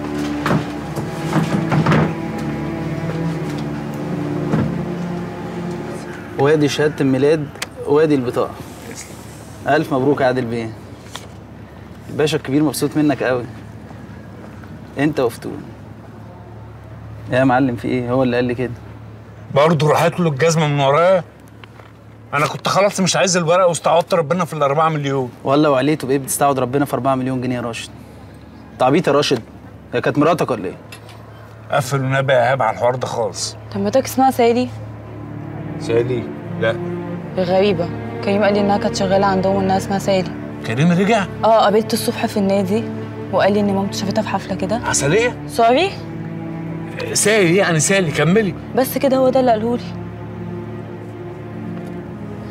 وادي شهادة الميلاد وادي البطاقة. ألف مبروك يا عادل بيه. الباشا الكبير مبسوط منك قوي. أنت وفتون. يا معلم في إيه؟ هو اللي قال لي كده. برضه راحت له الجزمة من ورايا؟ أنا كنت خلاص مش عايز الورق واستعوضت ربنا في الأربعة مليون. والله وعليته بإيه بتستعوض ربنا في أربعة مليون جنيه يا راشد؟ أنت عبيط يا راشد؟ هي كانت مراتك ولا إيه؟ قفل ونبي يا إيهاب على الحوار ده خالص. طب مراتك اسمها سالي؟ سالي؟ لا. غريبة، كريم قال لي إنها كانت شغالة عندهم وإنها اسمها سالي. كريم رجع؟ اه قابلته الصبح في النادي وقال لي إن مامته شافتها في حفلة كده. عسلية؟ سوري؟ سالي يعني سالي، كملي. بس كده هو ده اللي قاله لي.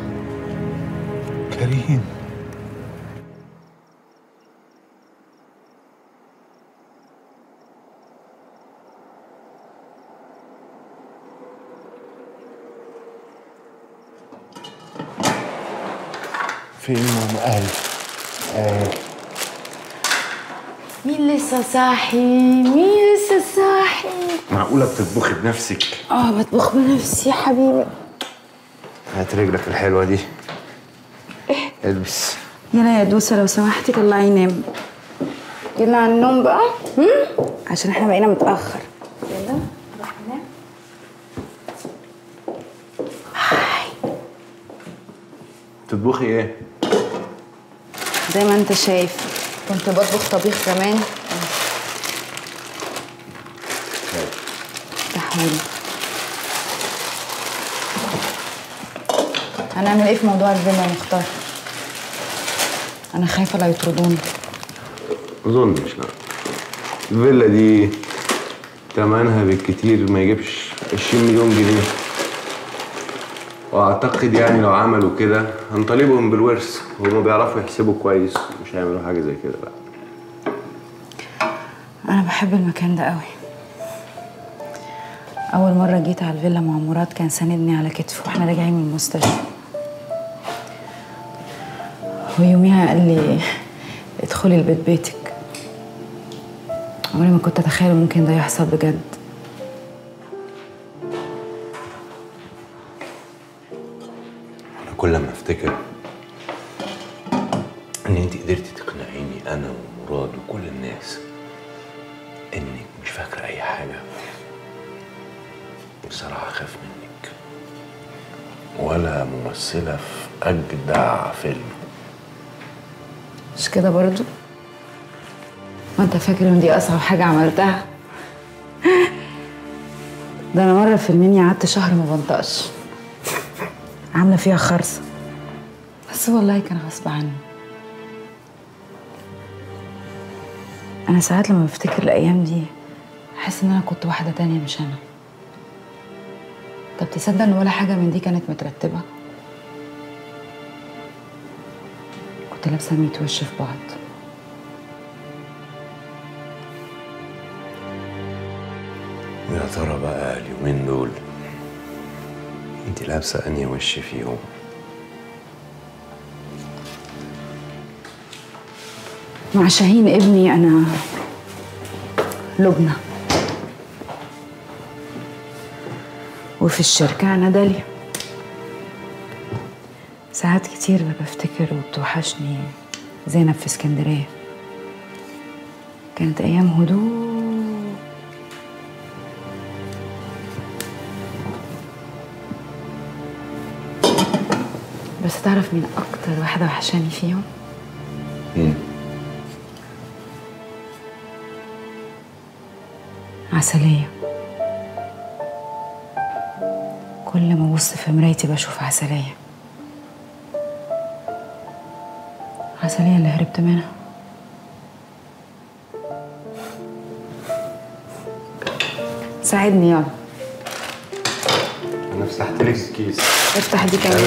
كريم فين ماما؟ اهي اهي. مين لسه صاحي؟ مين لسه صاحي؟ معقولة بتطبخي بنفسك؟ اه بطبخ بنفسي يا حبيبي. هات رجلك الحلوة دي. البس. يلا يا دوسة لو سمحتي طلعي نام. يلا على النوم بقى. هم؟ عشان احنا بقينا متأخر. يلا نروح ننام. تطبخي ايه؟ زي ما انت شايف كنت بطبخ طبيخ زمان. تحولي. هنعمل ايه في موضوع الفيلا يا مختار؟ انا خايفه لا يطردوني. اظنش لا. الفيلا دي تمنها بالكتير ما يجيبش عشرين مليون جنيه، واعتقد يعني لو عملوا كده هنطالبهم بالورث. هما بيعرفوا يحسبوا كويس، مش هيعملوا حاجه زي كده. لا انا بحب المكان ده قوي. اول مره جيت على الفيلا مع مراد كان ساندني على كتفه واحنا راجعين من المستشفى، ويوميها قال لي ادخلي البيت بيتك. عمري ما كنت اتخيل ممكن ده يحصل بجد. انا كل ما افتكر ان انت قدرتي تقنعيني انا ومراد وكل الناس انك مش فاكره اي حاجه، بصراحه اخاف منك. ولا ممثله في اجدع فيلم. مش كده برضو؟ ما انت فاكر ان دي اصعب حاجه عملتها؟ ده انا مره في المنيا قعدت شهر ما بنطقش، عامله فيها خرصه، بس والله كان غصب عني. انا ساعات لما بفتكر الايام دي احس ان انا كنت واحده تانية مش انا. طب تصدق ان ولا حاجه من دي كانت مترتبه؟ كنت لابسه ميت وش في بعض. ويا ترى بقى اليومين دول انت لابسه انهي وش فيهم؟ مع شاهين ابني انا لبنى، وفي الشركه انا داليا. ساعات كتير بفتكر وبتوحشني زينب في اسكندريه. كانت ايام هدوء. بس تعرف مين اكتر واحده وحشاني فيهم؟ مين؟ عسليه. كل ما ابص في مرايتي بشوف عسليه. عسليه اللي هربت منها. ساعدني يلا. انا فتحت لك الكيس. افتح دي كمان.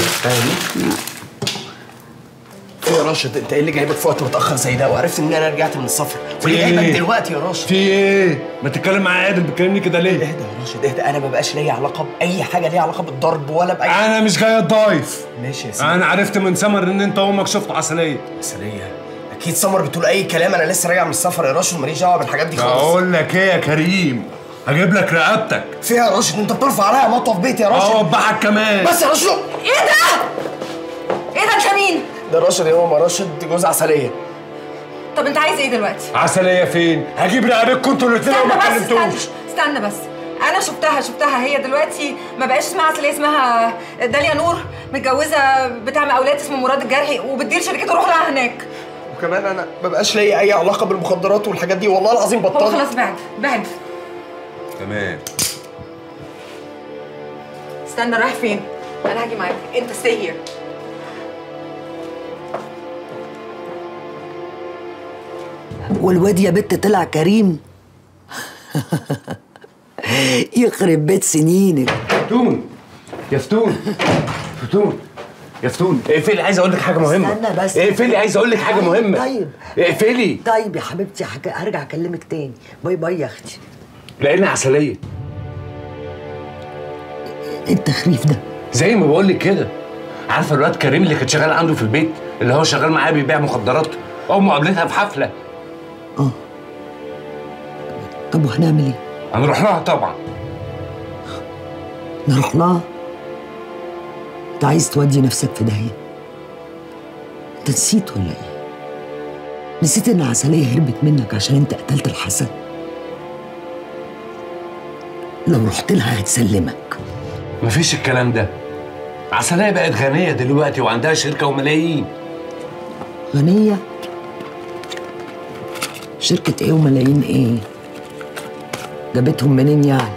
في يا راشد، انت ايه اللي جايبك في وقت متاخر زي ده وعرفت ان انا رجعت من السفر؟ واللي جايبك دلوقتي يا راشد؟ في ايه؟ ما تتكلم معايا عادل، بتكلمني كده ليه؟ اهدى يا راشد اهدى. انا ما بقاش ليا علاقه باي حاجه ليها علاقه بالضرب ولا باي. انا مش جاي اتضايف. ماشي يا سيدي. انا عرفت من سمر ان انت وامك شفتوا عسليه. عسليه؟ اكيد سمر بتقول اي كلام. انا لسه راجع من السفر يا راشد، ماليش دعوه بالحاجات دي خالص. بقول لك ايه يا كريم؟ هجيب لك رقبتك. فيها يا راشد؟ انت بترفع عليا مطوه في بيتي يا راشد. اوبعك كمان. بس يا راشد. ايه ده؟ ايه ده؟ انت مين؟ ده راشد يا ماما، راشد جوز عسليه. طب انت عايز ايه دلوقتي؟ عسليه فين؟ هجيب رقبتكم انتوا الاثنين وما كلمتوش. استنى بس، انا شفتها شفتها هي دلوقتي ما بقاش اسمها عسليه، اسمها داليا نور، متجوزه بتعمل اولاد اسمه مراد الجرحي وبتدير شركته. روح لها هناك. وكمان انا ما بقاش ليا اي علاقه بالمخدرات والحاجات دي، والله العظيم بطلت. هو خلاص بعد بعد. تمام. استنى، رايح فين؟ انا هاجي معاك. انت stay here. والواد يا بت طلع كريم. يخرب بيت سنينك. فتون يا فتون فتون يا فتون اقفلي، عايز اقول لك حاجه مهمه. استنى بس. اقفلي، عايز اقول لك حاجه مهمه. طيب اقفلي. طيب يا حبيبتي، حك... هرجع اكلمك تاني. باي باي يا اختي. لقينا عسليه. ايه التخريف ده؟ زي ما بقول لك كده. عارفه الواد كريم اللي كان شغال عنده في البيت؟ اللي هو شغال معايا بيبيع مخدرات، امه قابلتها في حفله. اه طب وهنعمل ايه؟ هنروح لها طبعا. نروح لها؟ انت عايز تودي نفسك في داهيه؟ انت نسيت ولا ايه؟ نسيت ان عسلية هربت منك عشان انت قتلت الحسن؟ لو رحت لها هتسلمك. مفيش الكلام ده. عسلية بقت غنية دلوقتي وعندها شركة وملايين. غنية؟ شركة ايه وملايين ايه؟ جابتهم منين يعني؟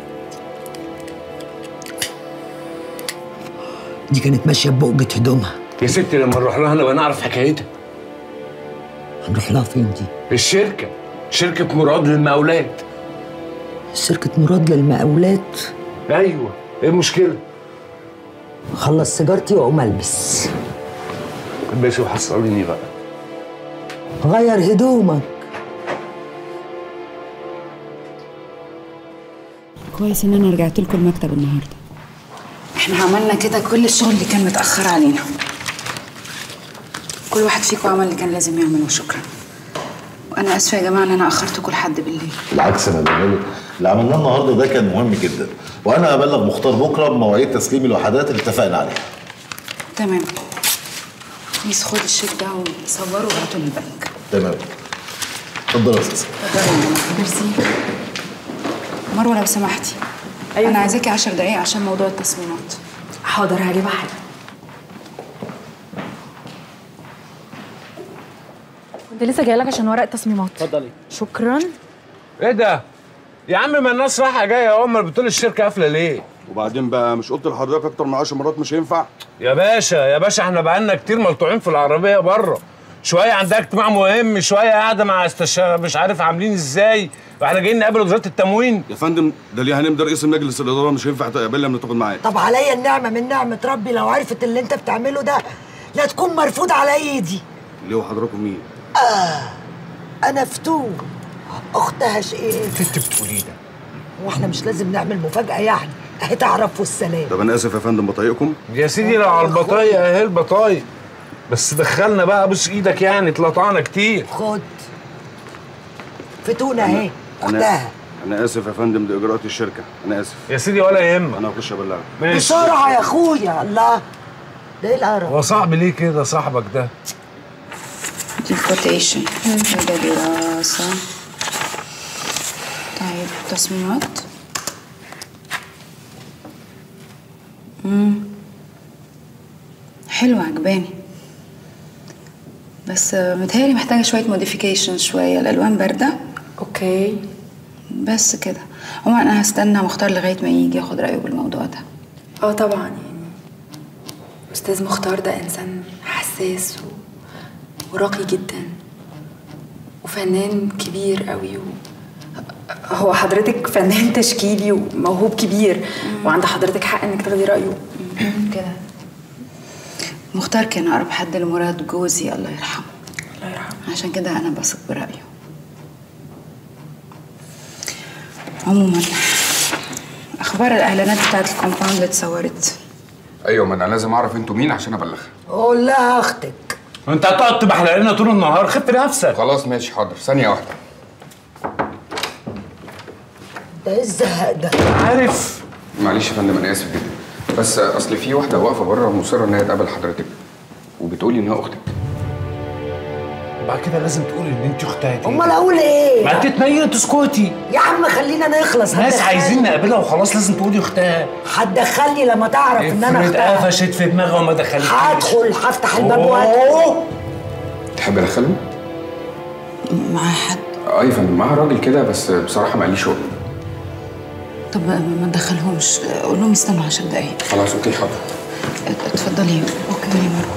دي كانت ماشية ببقجة هدومها. يا ستي لما نروح لها نبقى نعرف حكايتها. هنروح لها فين دي؟ الشركة، شركة مراد للمقاولات. شركة مراد للمقاولات؟ ايوه، ايه المشكلة؟ خلص سيجارتي واقوم البس. البسي وحصليني بقى. غير هدومك. كويس ان انا رجعت لكم المكتب النهارده. احنا عملنا كده كل الشغل اللي كان متأخر علينا. كل واحد فيكم عمل اللي كان لازم يعمله، شكرا. وانا اسفه يا جماعه ان انا اخرتكم لحد بالليل. بالعكس انا بقول اللي عملناه النهارده ده كان مهم جدا، وانا هبلغ مختار بكره بمواعيد تسليم الوحدات اللي اتفقنا عليها. تمام. بليز خد الشيك ده وصوره وهاته للبنك. تمام. اتفضل يا استاذ. اتفضلي يا جماعه. ميرسي. مروه لو سمحتي. أيوة. انا عايزاكي عشر دقايق عشان موضوع التصميمات. حاضر هجيبها حاجه. كنت لسه جايه لك عشان ورق التصميمات. اتفضلي. شكرا. ايه ده؟ يا عم ما الناس رايحه جايه يا امال بتقول الشركه قافله ليه؟ وبعدين بقى مش قلت لحضرتك اكتر من عشر مرات مش هينفع؟ يا باشا يا باشا احنا بقالنا كتير ملطوعين في العربيه بره. شويه عندها اجتماع مهم، شويه قاعده مع استشاره مش عارف عاملين ازاي، واحنا جايين نقابل وزاره التموين. يا فندم ده ليه هنمضي رئيس مجلس الاداره مش هينفع تقابلنا من تاخد معاه. طب عليا النعمه من نعمه ربي لو عرفت اللي انت بتعمله ده لا تكون مرفوض على ايدي. ليه وحضراتكم مين؟ اه انا فتون اختها شقيقة. انت بتقولي ده؟ واحنا مش لازم نعمل مفاجاه يعني، اهي تعرف والسلام. طب انا اسف يا فندم بطايقكم. يا سيدي لو على البطايق اهي البطايق، بس دخلنا بقى بص ايدك يعني اتلطعنا كتير. خد فتون اهي اختها. انا اسف يا فندم دي اجراءات الشركه، انا اسف. يا سيدي ولا يهمك. انا هخش ابلغك. بسرعه يا اخويا. الله ده ايه القرف؟ هو صعب ليه كده صاحبك ده؟ دي كوتيشن وده دراسة. طيب تصميمات. امم حلوة عجباني، بس متهيألي محتاجة شوية موديفيكيشن، شوية الألوان باردة. اوكي بس كده. عموما أنا هستنى مختار لغاية ما يجي ياخد رأيه بالموضوع ده. اه طبعا يعني استاذ مختار ده انسان حساس و... وراقي جدا وفنان كبير قوي و... هو حضرتك فنان تشكيلي وموهوب كبير مم. وعند حضرتك حق انك تاخدي رايه كده. مختار كان اقرب حد لمراد جوزي الله يرحمه. الله يرحمه. عشان كده انا بثق برايه. عموما اخبار الاعلانات بتاعت الكومباوند اللي اتصورت. ايوه ما انا لازم اعرف انتوا مين عشان ابلغها. قول لها اختك. انت هتقعد تبحلق لنا طول النهار، خف نفسك. خلاص ماشي حاضر، ثانيه واحده. ده ايه الزهق ده؟ عارف. معلش يا فندم انا اسف جدا، بس اصل في واحده واقفه بره مصره ان هي تقابل حضرتك وبتقولي انها اختك. بعد كده لازم تقولي ان انت اختها دي. امال اقول ايه؟ ما تتنيلي تسكتي يا عم خلينا نخلص. ناس عايزين نقابلها وخلاص لازم تقولي اختها. هتدخلني لما تعرف ان انا اختها. افرض قفشت في دماغها وما دخلتنيش. هدخل هفتح الباب وادخل. تحب ادخله؟ معاها حد؟ اه يا فندم معاها راجل كده بس بصراحه ما قاليش شغل. طب ما تدخلهمش، قول لهم يستنوا عشر دقايق. خلاص اوكي حاضر. اتفضلي اتفضلي مروه.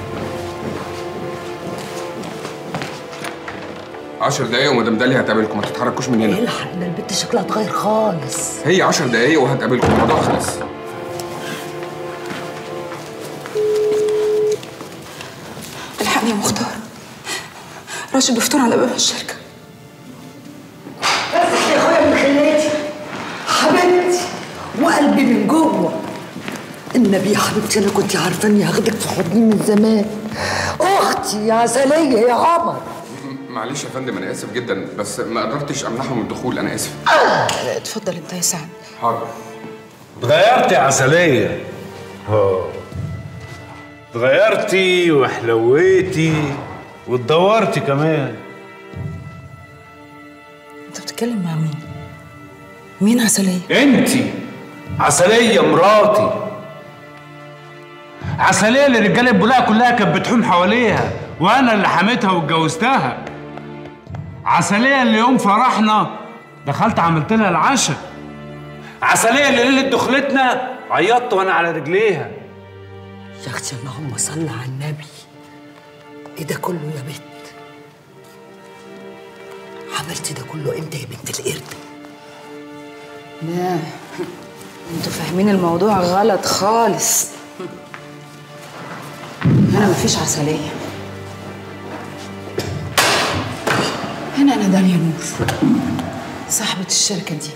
عشر دقايق ومدام داليا هتقابلكم، ما تتحركوش من هنا. الحق ده البت شكلها اتغير خالص. هي عشر دقايق وهتقابلكم، الموضوع خلص. الحقني يا مختار، راشد وفتون على باب الشركه. بس يا اخويا من خلاتي حبيبتي وقلبي من جوه ان والنبي يا حبيبتي انا كنت عارفه اني هاخدك في حضني من زمان. اختي يا عسليه يا عمر. معلش يا فندم انا اسف جدا بس ما قدرتش امنعهم من الدخول انا اسف. آه. اتفضل انت يا سعد. حاضر. اتغيرتي يا عسلية. اه اتغيرتي وحلويتي واتدورتي كمان. انت بتتكلم مع مين؟ مين عسلية؟ انتي عسلية مراتي. عسلية اللي رجالة البلاقة كلها كانت بتحوم حواليها وانا اللي حميتها واتجوزتها. عسلية اللي يوم فرحنا دخلت عملت لها العشاء. عسلية اللي ليلة دخلتنا عيطت وانا على رجليها. يا اختي اللهم صل على النبي. ايه ده كله يا بنت؟ عملتي ده كله امتى يا بنت القرد؟ لا انتوا فاهمين الموضوع غلط خالص. هنا مفيش عسلية. هنا انا داليا نور صاحبة الشركة دي.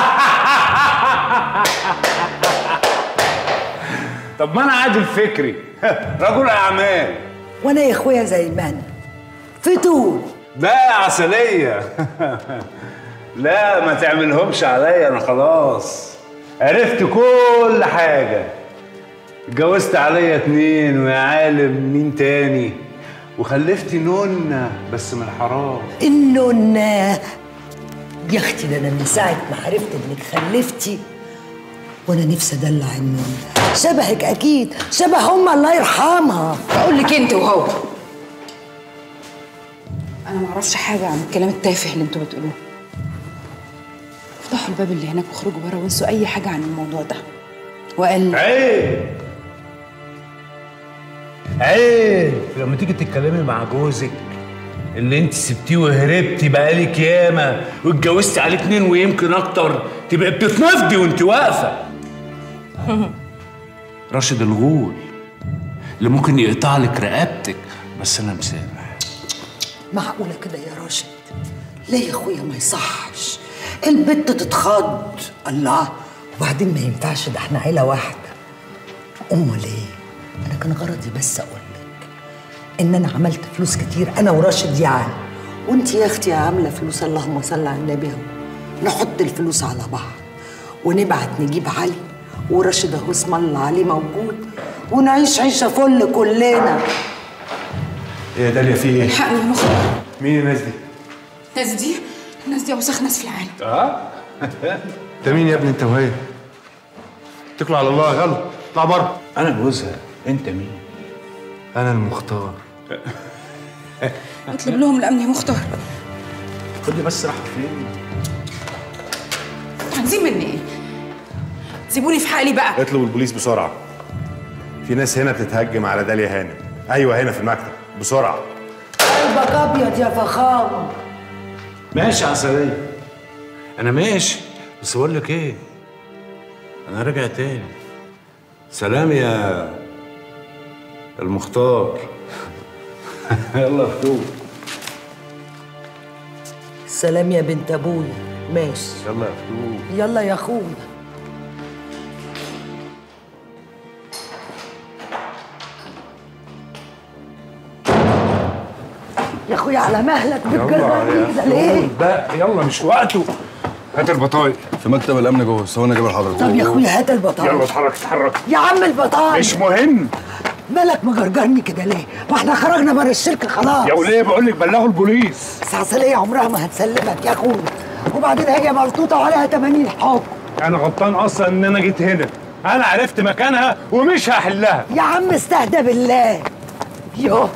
طب ما انا عادل فكري رجل اعمال. وانا يا اخويا زي ما انا فتون. لا يا عسلية لا ما تعملهمش عليا انا خلاص عرفت كل حاجة. اتجوزت عليا اتنين ويا عالم مين تاني وخلفتي نونة بس من الحرام. النونة يا اختي ده انا من ساعة ما عرفت انك خلفتي وانا نفسي ادلع النونة. شبهك اكيد شبه امها الله يرحمها. بقول لك انت وهو انا ما اعرفش حاجة عن الكلام التافه اللي انتوا بتقولوه. افتحوا الباب اللي هناك واخرجوا بره وانسوا اي حاجة عن الموضوع ده. وقال عيب عيب لما تيجي تتكلمي مع جوزك اللي انت سبتيه وهربتي بقالك ياما واتجوزتي عليه اتنين ويمكن اكتر تبقى بتتنفضي وانت واقفه. راشد الغول اللي ممكن يقطع لك رقبتك بس انا مسامح. معقولة كده يا راشد؟ ليه يا اخويا ما يصحش؟ البت تتخض. الله وبعدين ما ينفعش ده احنا عيلة واحدة. امال ايه؟ انا كان غرضي بس اقول لك ان انا عملت فلوس كتير انا وراشد يعني. وانت يا اختي عامله فلوس اللهم صل على النبي اهو. نحط الفلوس على بعض ونبعت نجيب علي وراشد اهو اسم الله عليه موجود ونعيش عيشه فل كلنا. ايه يا داليا في ايه؟ الحقني يا مخرج. مين الناس دي؟ الناس دي الناس دي اوسخ ناس في العالم. اه انت مين يا ابني انت وهي؟ اتكلوا على الله يا غلط اطلع بره. انا جوزها. انت مين؟ انا المختار. اطلب لهم الامن يا مختار. خدي بس راح فين؟ عايزين مني ايه؟ سيبوني في حالي بقى. اطلبوا البوليس بسرعه. في ناس هنا بتتهجم على داليا هانم. ايوه هنا في المكتب بسرعه. قلبك ابيض يا فخامه. ماشي يا عسلية انا ماشي بس بقول لك ايه انا راجع تاني. سلام يا المختار. يلا يا فتوح. سلام يا بنت ابويا. ماشي يلا يا فتوح. يلا يا اخويا. يا اخويا على مهلك بتجربني كده ليه؟ بقى يلا مش وقته. هات البطايق في مكتب الامن جوه ثواني اجيب لحضرتك. طب يا اخويا هات البطايق. يلا اتحرك اتحرك يا عم البطايق مش مهم. مالك مجرجرني كده ليه؟ واحنا خرجنا بره الشركه خلاص. يا وليه بقول لك بلغوا البوليس. بس عسلية عمرها ما هتسلمك يا اخويا. وبعدين هي ملطوطه وعليها ثمانين حكم. انا غلطان اصلا ان انا جيت هنا. انا عرفت مكانها ومش هحلها. يا عم استهدى بالله. يوه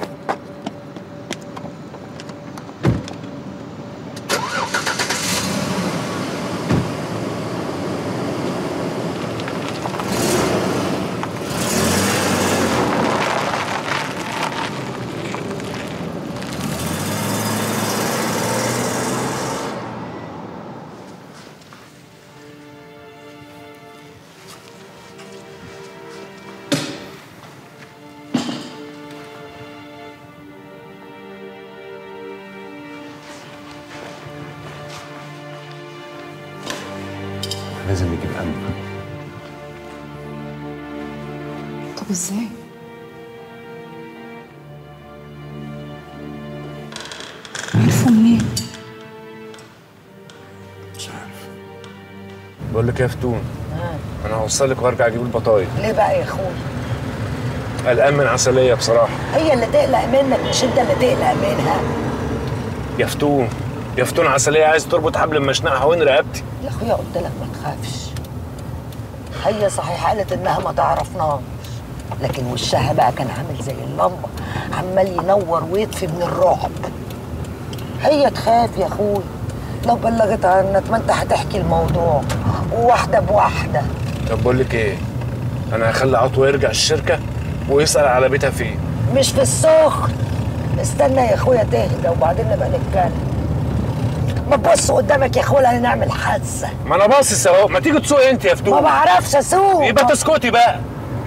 لازم نجيب امن. ازاي؟ عرفوا منين؟ مش عارف. بقول لك ايه يا فتون، انا هوصلك وارجع اجيب البطايق. ليه بقى يا اخويا؟ قلقان من عسليه بصراحه. هي اللي تقلق منك مش انت اللي تقلق منها. يا فتون يا فتون، عسليه عايز تربط حبل مشنقها وين رقبتي. يا اخويا قلت لك ما تخافش. هي صحيح قالت انها ما تعرفناش، لكن وشها بقى كان عامل زي اللمبه، عمال ينور ويطفي من الرعب. هي تخاف يا اخويا، لو بلغت عنك ما انت هتحكي الموضوع وواحده بواحده. طب بقول لك ايه، انا هخلي عطوه يرجع الشركه ويسال على بيتها فين. مش في السخن، استنى يا اخويا تهدى وبعدين نبقى نتكلم. ما تبص قدامك يا اخويا هنعمل حادثه. ما انا باصص اهو، ما تيجي تسوقي انت يا فتون. ما بعرفش اسوق. يبقى تسكتي بقى.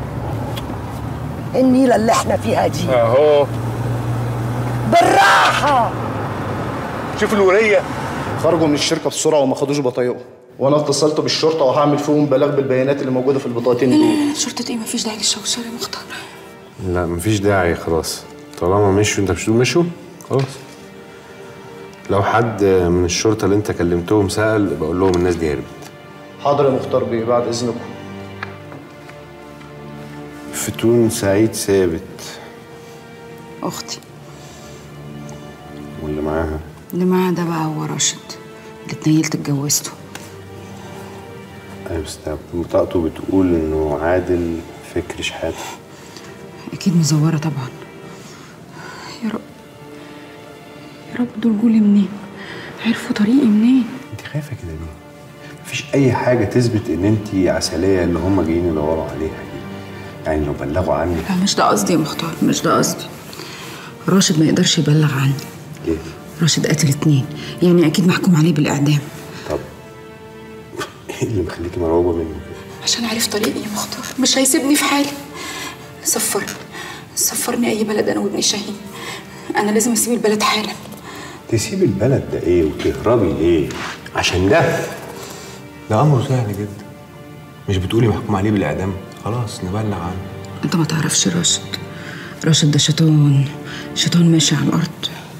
النيله اللي احنا فيها دي اهو بالراحه. شوف الوريه خرجوا من الشركه بسرعه وما خدوش بطايقهم، وانا اتصلت بالشرطه وهعمل فيهم بلاغ بالبيانات اللي موجوده في البطاقتين دول. شرطة ايه؟ مفيش داعي للشوشرة يا مختار. لا مفيش داعي خلاص، طالما مشوا انت مش تقول مشوا خلاص. لو حد من الشرطه اللي انت كلمتهم سأل بقول لهم الناس دي هربت. حاضر يا مختار بيه، بعد اذنكم. فتون سعيد ثابت اختي واللي معاها اللي معاها ده بقى هو راشد اللي اتنيلت اتجوزته. ايوه بس بطاقته بتقول انه عادل فكري شحاته. اكيد مزوره طبعا. يا رب يا رب دول جولي منين؟ عرفوا طريقي منين؟ انت خايفه كده ليه؟ مفيش اي حاجه تثبت ان انت عسليه اللي هم جايين يدوروا عليها دي. يعني لو بلغوا عني. لا مش ده قصدي يا مختار، مش ده قصدي. راشد ما يقدرش يبلغ عني. ليه؟ راشد قتل اتنين، يعني اكيد محكوم عليه بالاعدام. طب ايه اللي مخليكي مرعوبه منه كده؟ عشان عارف طريقي يا مختار، مش هيسيبني في حالي. سفرني سفرني اي بلد انا وابن شاهين. انا لازم اسيب البلد حالا. تسيب البلد ده ايه وتهربي ليه؟ عشان ده ده امره سهل جدا. مش بتقولي محكوم عليه بالاعدام؟ خلاص نبلغ عنه. انت ما تعرفش راشد. راشد ده شيطان، شيطان ماشي على الارض.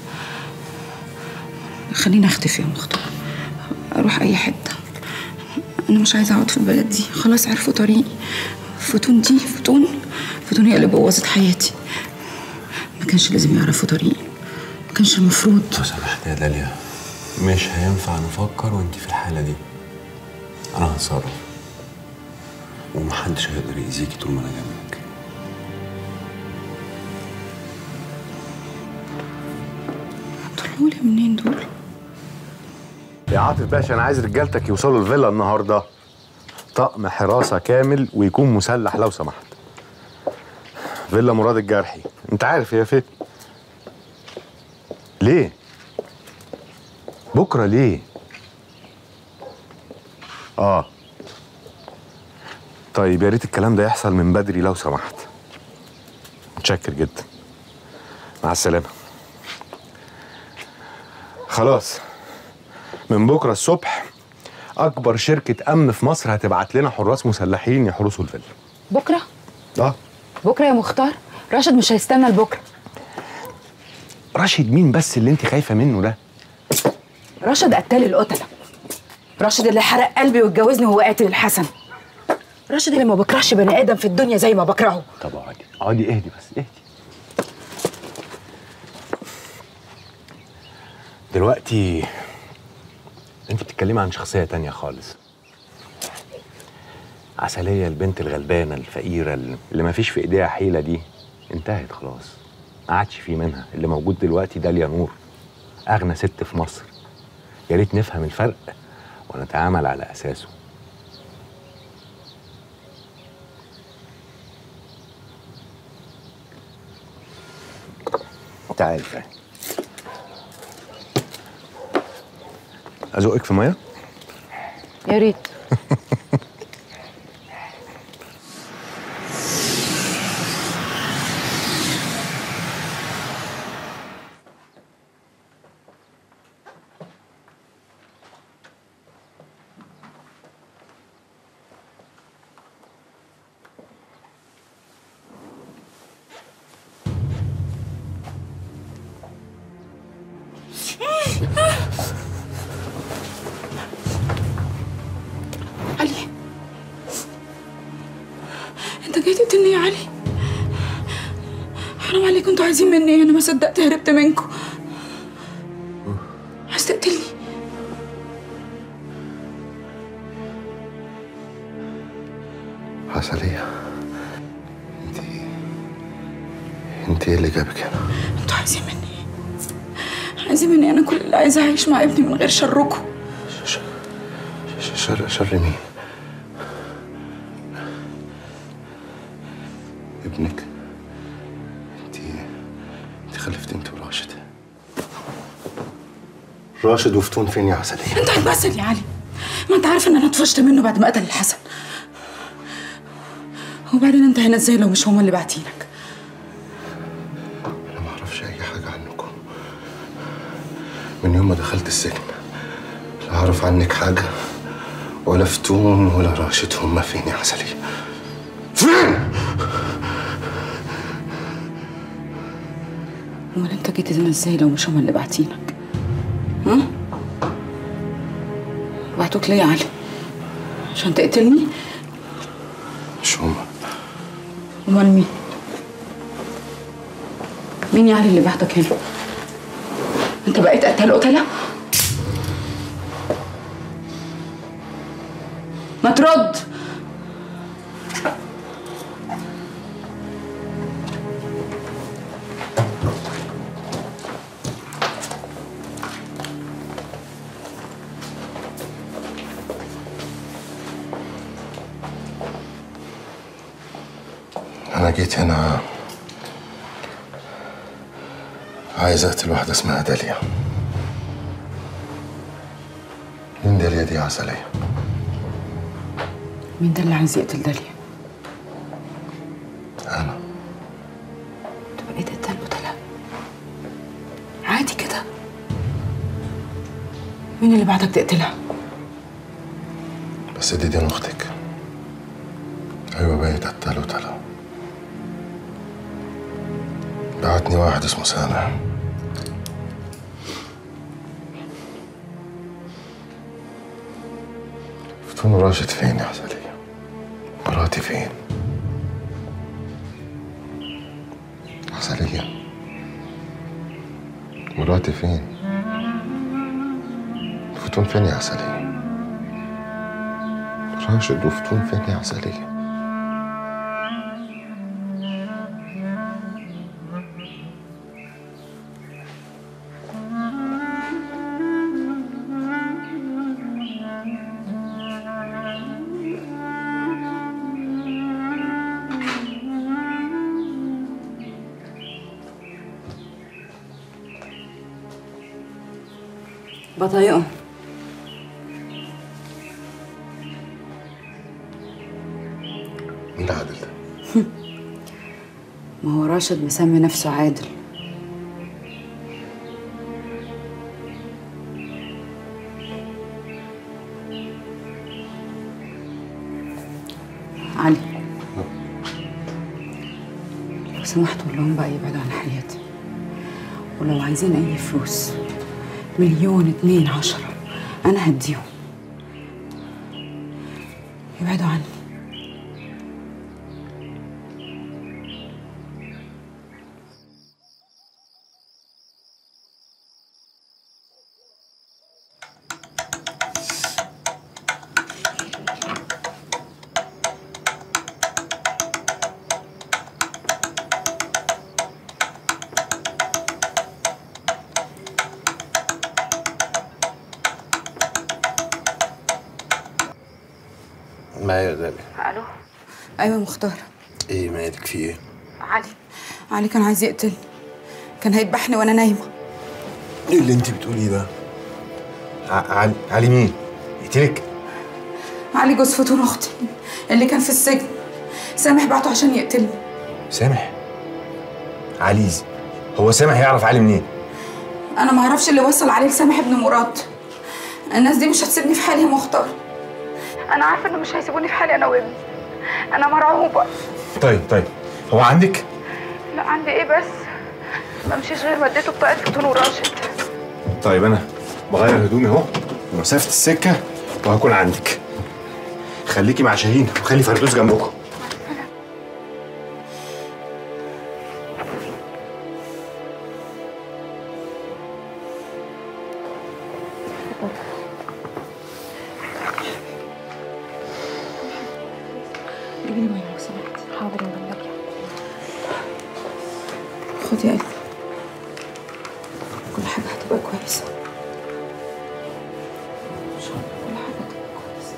خليني اختفي يا مختار، اروح اي حته. انا مش عايزه اقعد في البلد دي، خلاص عرفوا طريقي. فتون دي فتون فتون هي اللي بوظت حياتي. ما كانش لازم يعرفوا طريقي، ما كانش المفروض. لو سمحت يا داليا، مش هينفع نفكر وانت في الحاله دي. انا هتصرف ومحدش هيقدر يأذيكي طول ما انا جنبك. طلعوا لي منين دول؟ يا عاطف باشا، انا عايز رجالتك يوصلوا الفيلا النهارده طقم حراسه كامل ويكون مسلح لو سمحت. فيلا مراد الجرحي، انت عارف هي فين. ليه؟ بكره ليه؟ اه طيب يا ريت الكلام ده يحصل من بدري لو سمحت. متشكر جدا، مع السلامه. خلاص من بكره الصبح اكبر شركه امن في مصر هتبعت لنا حراس مسلحين يحرسوا الفيلا. بكره؟ اه بكره يا مختار؟ راشد مش هيستنى لبكره. راشد مين بس اللي انت خايفه منه ده؟ راشد قتال القتله. راشد اللي حرق قلبي واتجوزني وهو قاتل الحسن. راشد اللي ما بكرهش بني ادم في الدنيا زي ما بكرهه. طب اقعدي اقعدي اهدي بس اهدي. دلوقتي انت بتتكلمي عن شخصيه تانية خالص. عسليه البنت الغلبانه الفقيره اللي ما فيش في ايديها حيله دي انتهت خلاص، ما عادش في منها. اللي موجود دلوقتي داليا نور، اغنى ست في مصر. يا ريت نفهم الفرق ونتعامل على اساسه. تعالي تعالي. ازقك في ميه؟ يا ريت. جاي تقتلني يا علي؟ حرام عليكم، انتوا عايزين مني ايه؟ انا ما صدقت هربت منكم. عايز تقتلني؟ عسلية، انت انت ايه اللي جابك هنا؟ انتوا عايزين مني ايه؟ عايزين مني انا كل اللي عايزه اعيش مع ابني من غير شركم. شر شر مين؟ ابنك؟ انت انت خلفتي انت وراشد. راشد وفتون فين يا عسلية؟ انت هتمثل يا علي، ما انت عارف ان انا اتفشت منه بعد ما قتل الحسن. وبعدين انت هنا ازاي لو مش هما اللي باعتينك؟ انا ما اعرفش اي حاجة عنكم من يوم ما دخلت السجن. لا اعرف عنك حاجة، ولا فتون ولا راشد. هما فين يا عسلية؟ فين؟ امال انت جيت هنا ازاي لو مش هما اللي باعتينك؟ ها؟ بعتوك ليه يا علي؟ عشان تقتلني؟ مش هما. امال مين؟ مين يا علي اللي بعتك هنا؟ انت بقيت قتال قتلة؟ ما ترد. أنا جيت هنا عايز أقتل واحدة اسمها داليا. مين داليا دي يا عسلية؟ مين ده اللي عايز يقتل داليا؟ أنا. انت بقيت قتال قتلة عادي كده؟ مين اللي بعتك تقتلها؟ بس دي دي أختك. أيوة بقيت قتال قتلة. بعتني واحد اسمه سامح. فتون راشد فين يا عسلية؟ مراتي فين؟ عسلية، مراتي فين؟ فتون فين يا عسلية؟ راشد وفتون فين يا عسلية؟ بطايقهم. مين عادل ده؟ ما هو راشد مسمي نفسه عادل. علي، لو سمحتوا قول لهم بقى يبعدوا عن حياتي، ولو عايزين اي فلوس مليون اتنين عشرة انا هديهم. يبعدوا عني. معايا يا داليا. الو. ايوه مختار. ايه مالك في ايه؟ علي علي كان عايز يقتلني، كان هيذبحني وانا نايمه. ايه اللي انت بتقوليه ده؟ ع- علي علي مين؟ يقتلك؟ علي جوز فتون اختي اللي كان في السجن. سامح بعته عشان يقتلني. سامح؟ علي هو سامح يعرف علي منين؟ انا ما اعرفش اللي وصل عليه لسامح ابن مراد. الناس دي مش هتسيبني في حالي يا مختار. انا عارفه انه مش هيسيبوني في حالي انا وابني. انا مرعوبه. طيب طيب هو عندك؟ لا عندي ايه بس؟ ما مشيش غير ما اديته بطاقه فتون وراشد. طيب انا بغير هدومي اهو ومسافه السكه وهكون عندك. خليكي مع شاهين وخلي فردوس جنبكم. جيبي لي ميه لو سمحتي. حاضر يا ملاكي. خدي يا قلبي، كل حاجه هتبقى كويسه ان شاء الله. كل حاجه هتبقى كويسه.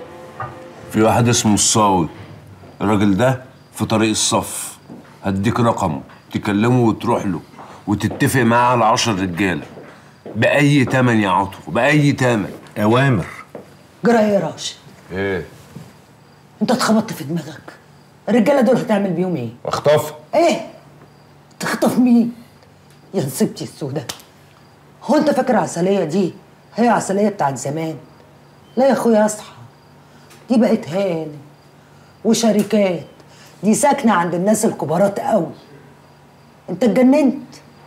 في واحد اسمه الصاوي، الراجل ده في طريق الصف، هديك رقمه تكلمه وتروح له وتتفق معاه على عشر رجاله بأي تمن يا عطو، بأي تمن. أوامر. جرى ايه يا راشد؟ إيه؟ انت اتخبطت في دماغك. الرجاله دول هتعمل بيهم ايه؟ اخطف. ايه؟ تخطف مين؟ يا نصيبتي السوداء. هو انت فاكر عسليه دي هي عسليه بتاعت زمان؟ لا يا اخويا اصحى، دي بقت هانم وشركات، دي ساكنه عند الناس الكبارات قوي. انت اتجننت؟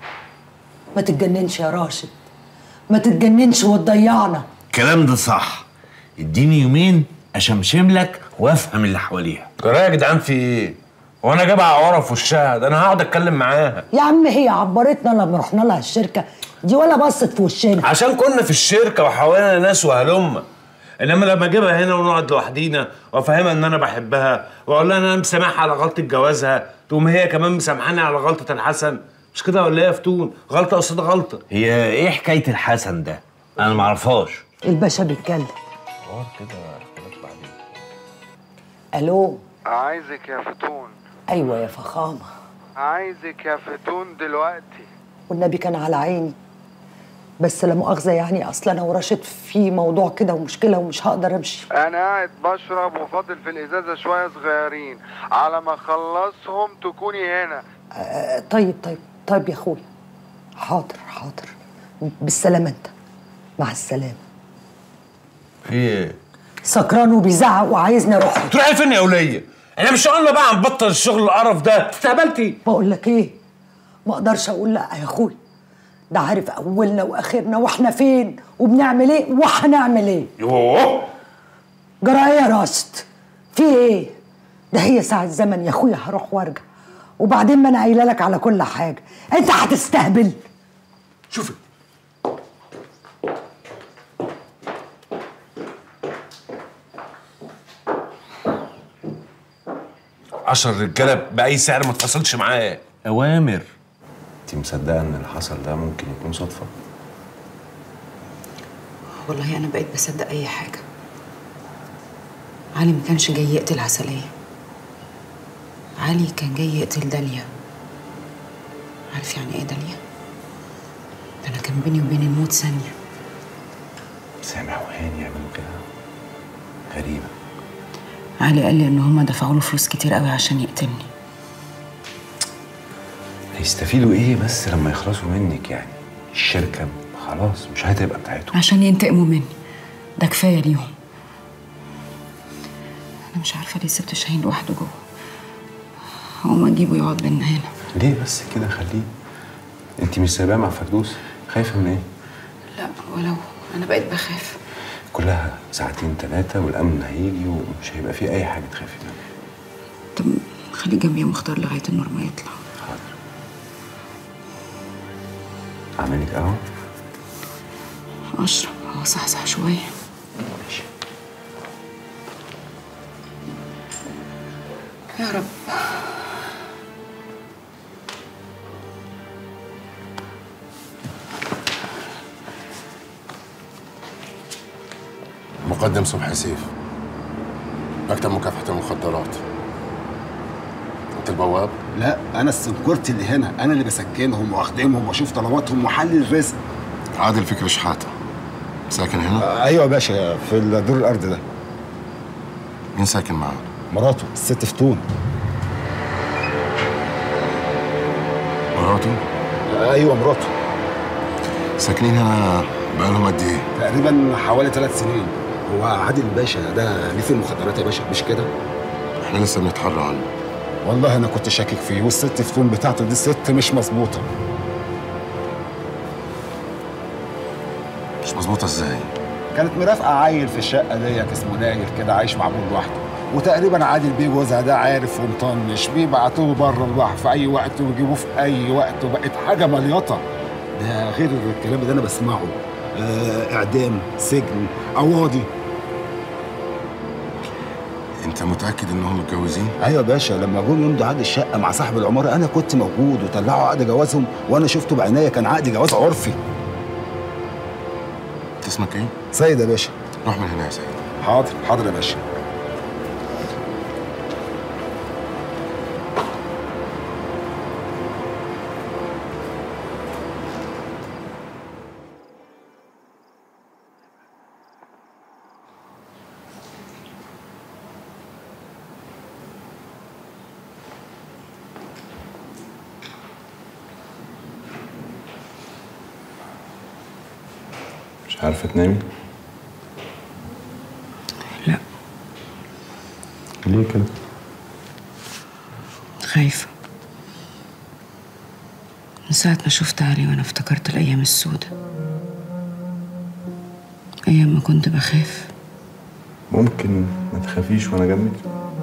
ما تتجننش يا راشد، ما تتجننش وتضيعنا. الكلام ده صح. اديني يومين اشمشم لك وافهم اللي حواليها. جرايه يا جدعان في ايه؟ هو انا جايبها عواره في وشها؟ ده انا هقعد اتكلم معاها. يا عم هي عبرتنا لما رحنا لها الشركه دي ولا بصت في وشنا؟ عشان كنا في الشركه وحوالينا ناس وهلمه. انما لما اجيبها هنا ونقعد لوحدينا وافهمها ان انا بحبها واقول لها ان انا مسامحها على غلطه جوازها، تقوم هي كمان مسامحاني على غلطه الحسن. مش كده ولا ايه يا فتون؟ غلطه قصاد غلطه. هي ايه حكايه الحسن ده؟ انا ما اعرفهاش. الباشا بيتكلم. حوار كده خلاص بعدين. الو. عايزك يا فتون. ايوه يا فخامه. عايزك يا فتون دلوقتي. والنبي كان على عيني، بس لا مؤاخذه يعني اصل انا وراشد في موضوع كده ومشكله ومش هقدر امشي. انا قاعد بشرب وفاضل في الازازه شويه صغيرين، على ما اخلصهم تكوني هنا. آه طيب طيب طيب يا اخويا، حاضر حاضر. بالسلامه انت. مع السلامه. في ايه؟ سكران وبيزعق وعايزني اروح له. تروحي فين يا وليه؟ احنا مش قلنا بقى هنبطل الشغل القرف ده؟ استقبلتي؟ بقول لك ايه، ما اقدرش اقول لا يا اخويا، ده عارف اولنا واخرنا واحنا فين وبنعمل ايه وهنعمل ايه. يوه جرى ايه يا راشد؟ في ايه؟ ده هي ساعة زمن يا اخويا، هروح وارجع، وبعدين ما انا قايله لك على كل حاجه، انت هتستهبل. شوفي عشر رجاله باي سعر ما تفصلش معاه. اوامر. انت مصدقه ان اللي حصل ده ممكن يكون صدفه؟ والله انا بقيت بصدق اي حاجه. علي ما كانش جاي يقتل عسليه، علي كان جاي يقتل داليا. عارف يعني ايه داليا؟ ده انا كان بيني وبين الموت ثانيه. سامح وهاني يعملوا كده؟ غريبه. علي قال لي ان هما دفعوا له فلوس كتير قوي عشان يقتلني. هيستفيدوا ايه بس لما يخلصوا منك يعني؟ الشركه خلاص مش هتبقى بتاعتهم. عشان ينتقموا مني، ده كفايه ليهم. انا مش عارفه ليه سبت شاهين لوحده جوه. هقوم اجيبه يقعد بينا هنا. ليه بس كده؟ خليه. انت مش سايباه مع فردوس؟ خايفه من ايه؟ لا ولو انا بقيت بخاف. كلها ساعتين ثلاثه والامن هيجي ومش هيبقى فيه اي حاجه تخافي منها. طب خلي جنبي مختار لغايه النور ما يطلع. حاضر. اعمل لك قهوه؟ اشرب هو صحصح شويه. ماشي. يا رب. مقدم صبحي سيف، مكتب مكافحة المخدرات. انت البواب؟ لا انا السكورتي اللي هنا، انا اللي بسكنهم واخدمهم واشوف طلباتهم واحلل الرزق. عادل فكري شحاتة، ساكن هنا؟ آه ايوه يا باشا، في الدور الارض ده. مين ساكن معاه؟ مراته الست فتون. مراته؟ آه ايوه مراته. ساكنين هنا بقالهم قد ايه؟ تقريبا حوالي ثلاث سنين. هو عادل باشا ده ليه في المخدرات يا باشا مش كده؟ احنا لسه بنتحرى عنه. والله انا كنت شاكك فيه، والست فتون بتاعته دي ست مش مظبوطه. مش مظبوطه ازاي؟ كانت مرافقه عيل في الشقه ديت اسمه نايل كده عايش مع ابوه لوحده، وتقريبا عادل بيه جوزها ده عارف ومطنش، بيبعتوه بره البحر في اي وقت ويجيبوه في اي وقت، وبقت حاجه مليطه. ده غير الكلام اللي انا بسمعه آه اعدام، سجن، قواضي. انت متاكد انهم متجوزين؟ ايوه يا باشا، لما جم يمضوا عقد الشقه مع صاحب العماره انا كنت موجود، وطلعوا عقد جوازهم وانا شفته بعناية، كان عقد جواز عرفي. انت اسمك ايه؟ سيد يا باشا. روح من هنا يا سيد. حاضر حاضر يا باشا. مش عارفة تنامي؟ لا. ليه كده؟ خايفة. من ساعة ما شفت علي وأنا افتكرت الأيام السودة، أيام ما كنت بخاف. ممكن ما تخافيش وأنا جنبك؟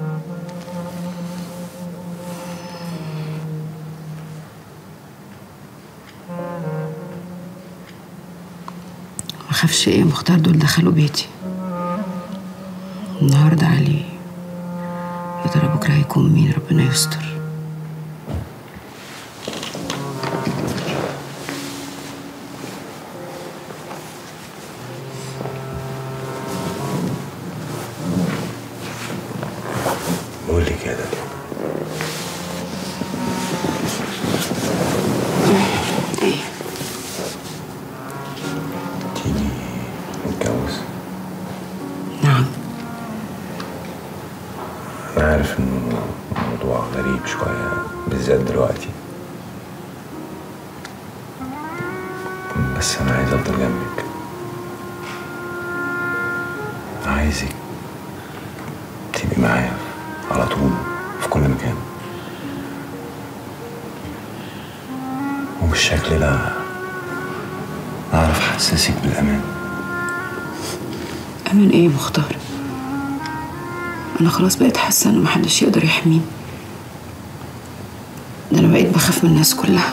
ما خافش إيه يا مختار؟ دول دخلوا بيتي النهاردة علي، يا ترى بكرة هيكون مين؟ ربنا يستر. قول لي كده، ايه؟ تيجي نتجوز؟ نعم. أنا عارف إنه الموضوع غريب شوية بالذات دلوقتي، بس أنا عايز أفضل جنبك، عايزك تبقي معايا على طول في كل مكان، وبالشكل ده أعرف أحسسك بالأمان. أمان إيه يا مختار؟ أنا خلاص بقيت حاسة إن محدش يقدر يحميني، ده أنا بقيت بخاف من الناس كلها،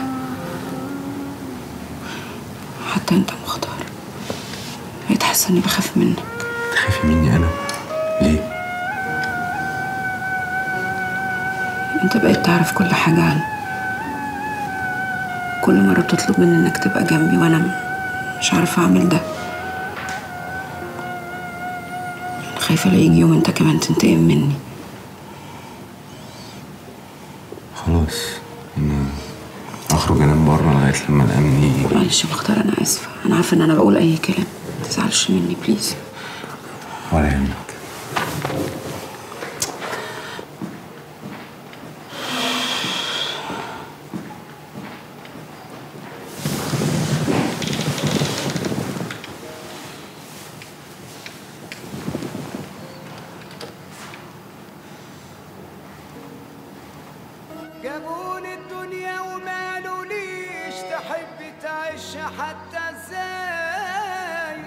حتى أنت مختار بقيت حاسة إني بخاف منك. تخافي مني أنا؟ ليه؟ أنت بقيت تعرف كل حاجة عني، كل مرة بتطلب مني إنك تبقى جنبي وأنا مش عارفة أعمل ده. خايفة لا يجي يوم أنت كمان تنتقم مني. خلاص أنا أخرج أنام بره لغاية لما الأمن يجي. معلش يا مختار، أنا آسفة، أنا عارفة إن أنا بقول أي كلام، متزعلش مني بليز. ولا يهمك. جابوني الدنيا وما قالوليش تحب تعيش حتى ازاي،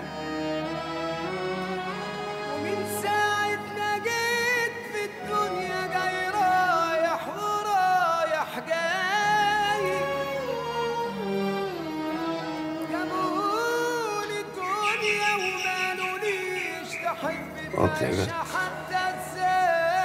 ومن ساعة ما جيت في الدنيا جاي رايح ورايح جاي، جابوني الدنيا وما قالوليش تحب تعيش حتى ازاي.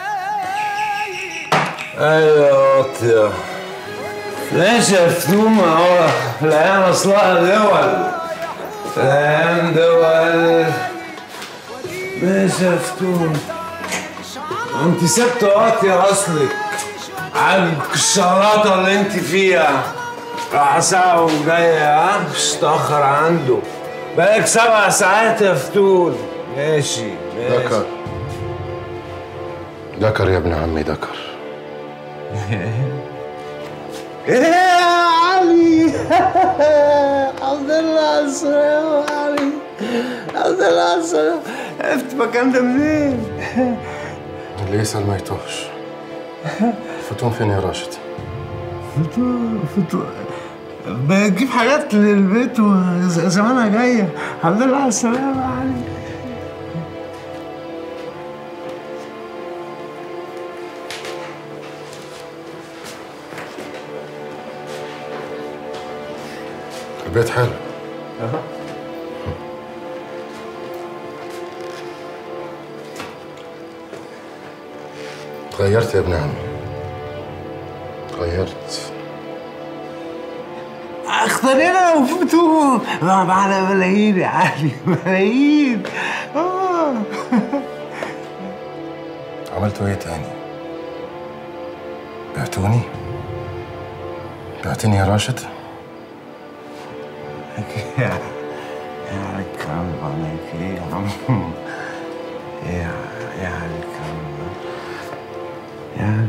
ايوه يا واطية، ليش يا فتومة؟ هو في الأيام أصلها دول، في الأيام دول. ماشي يا فتومة، انت سبت واطية أصلك عاجبك الشغلاطة اللي انت فيها، راح ساعة وجاية، ها؟ مش تأخر عنده، بقالك سبع ساعات يا فتون. ماشي ماشي. دكر دكر يا ابن عمي، دكر. ايه يا علي؟ الحمد لله على السلامة يا علي، الحمد لله على السلامة. عرفت المكان ده منين؟ اللي يسأل ما يتوهش. فتون فين يا راشد؟ فتون فتون بجيب حاجات للبيت وزمانها جاية. الحمد لله على السلامة يا علي. البيت حلو. اها. اتغيرت يا ابن عمي، اتغيرت. اختارينا وفتوهم على ملايين يا علي، ملايين. آه. عملتوا ايه تاني؟ بعتوني؟ بعتني يا راشد؟ يا يا الكلام عليك ايه يا عم؟ يا يا الكلام يعني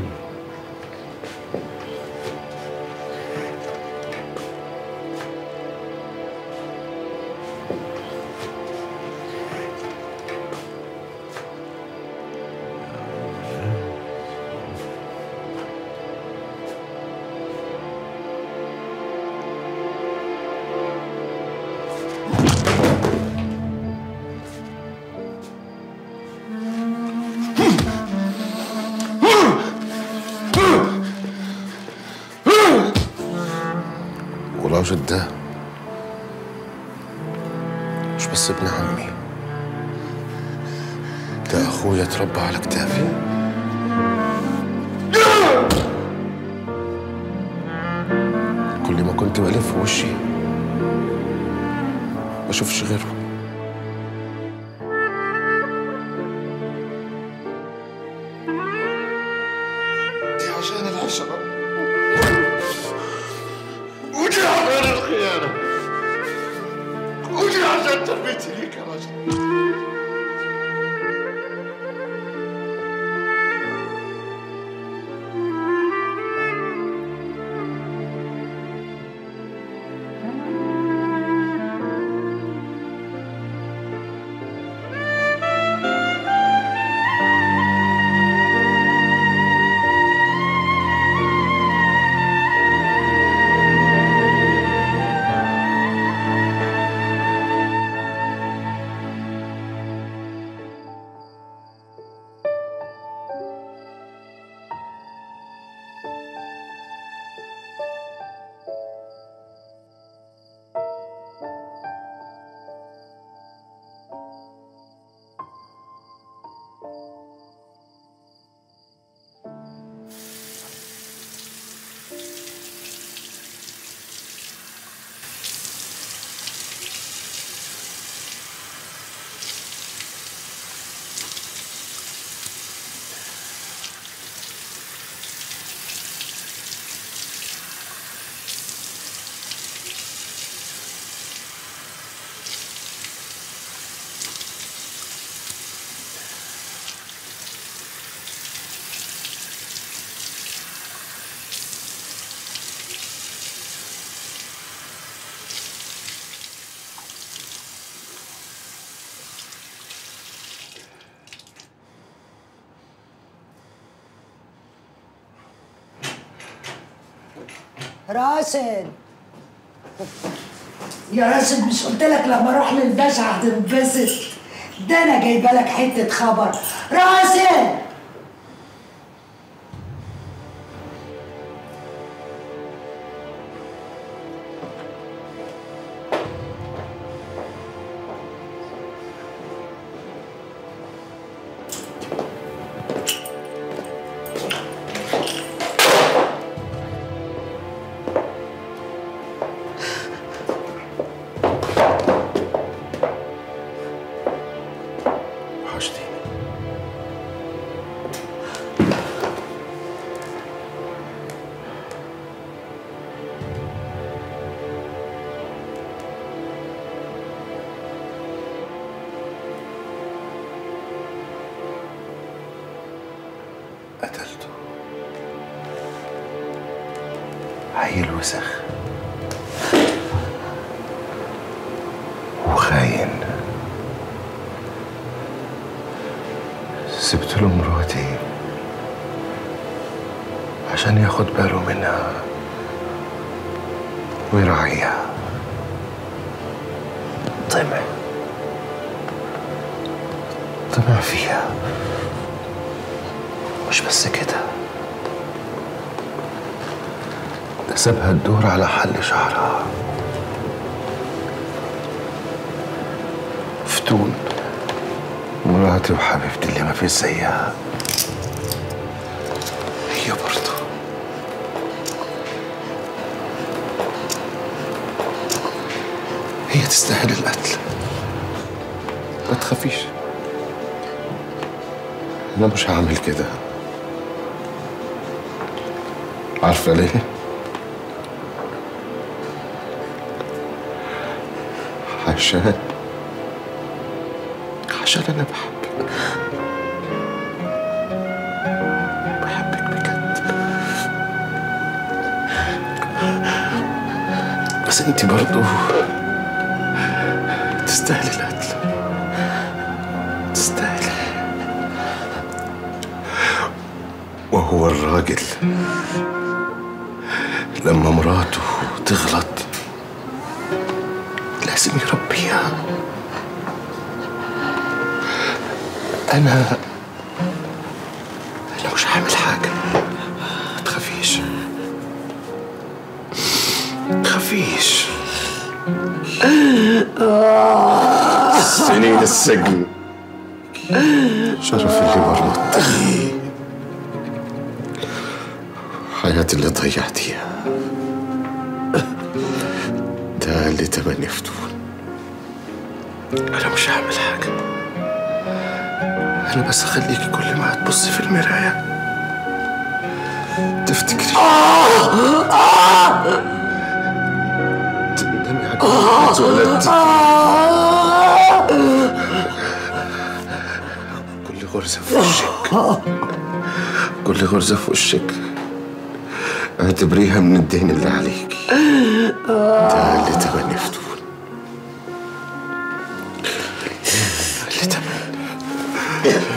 راشد ده مش بس ابن عمي، ده اخويا اتربى على كتافي. كل ما كنت بلف وشي ما اشوفش غيره. دي عشان العشرة ودي عشان الخيانة ودي عشان تربيتي ليك يا رجل. راشد يا راشد، مش قلت لك لما اروح للباشا هتنبسط؟ ده انا جايبه لك حته خبر. راشد قتلته. عيل وسخ وخاين. سبت له مراتي عشان ياخد باله منها ويراعيها. طمع طمع فيها. مش بس كده، ده سابها تدور على حل شعرها. فتون مراتي وحبيبتي اللي ما فيش زيها هي تستاهل القتل. ما تخافيش، أنا مش هعمل كده. عارفة ليه؟ عشان عشان أنا بحبك، بحبك بجد. بس أنت برضو تستاهلي القتل، تستاهلي. وهو الراجل لما مراته تغلط لازم يربيها. أنا أنا مش هعمل حاجة، ما تخافيش، ما تخافيش. سنين السجن شرف اللي مرضت، حياتي اللي ضيعتيها، ده اللي تمني فتون. أنا مش هعمل حاجة، أنا بس أخليكي كل ما هتبصي في المراية تفتكري تندمي على إنك اتولدتي. كل غرزة في وشك، كل غرزة في وشك اعتبريها من الدين اللي عليكي، ده اللي تمني فتون، اللي تمني.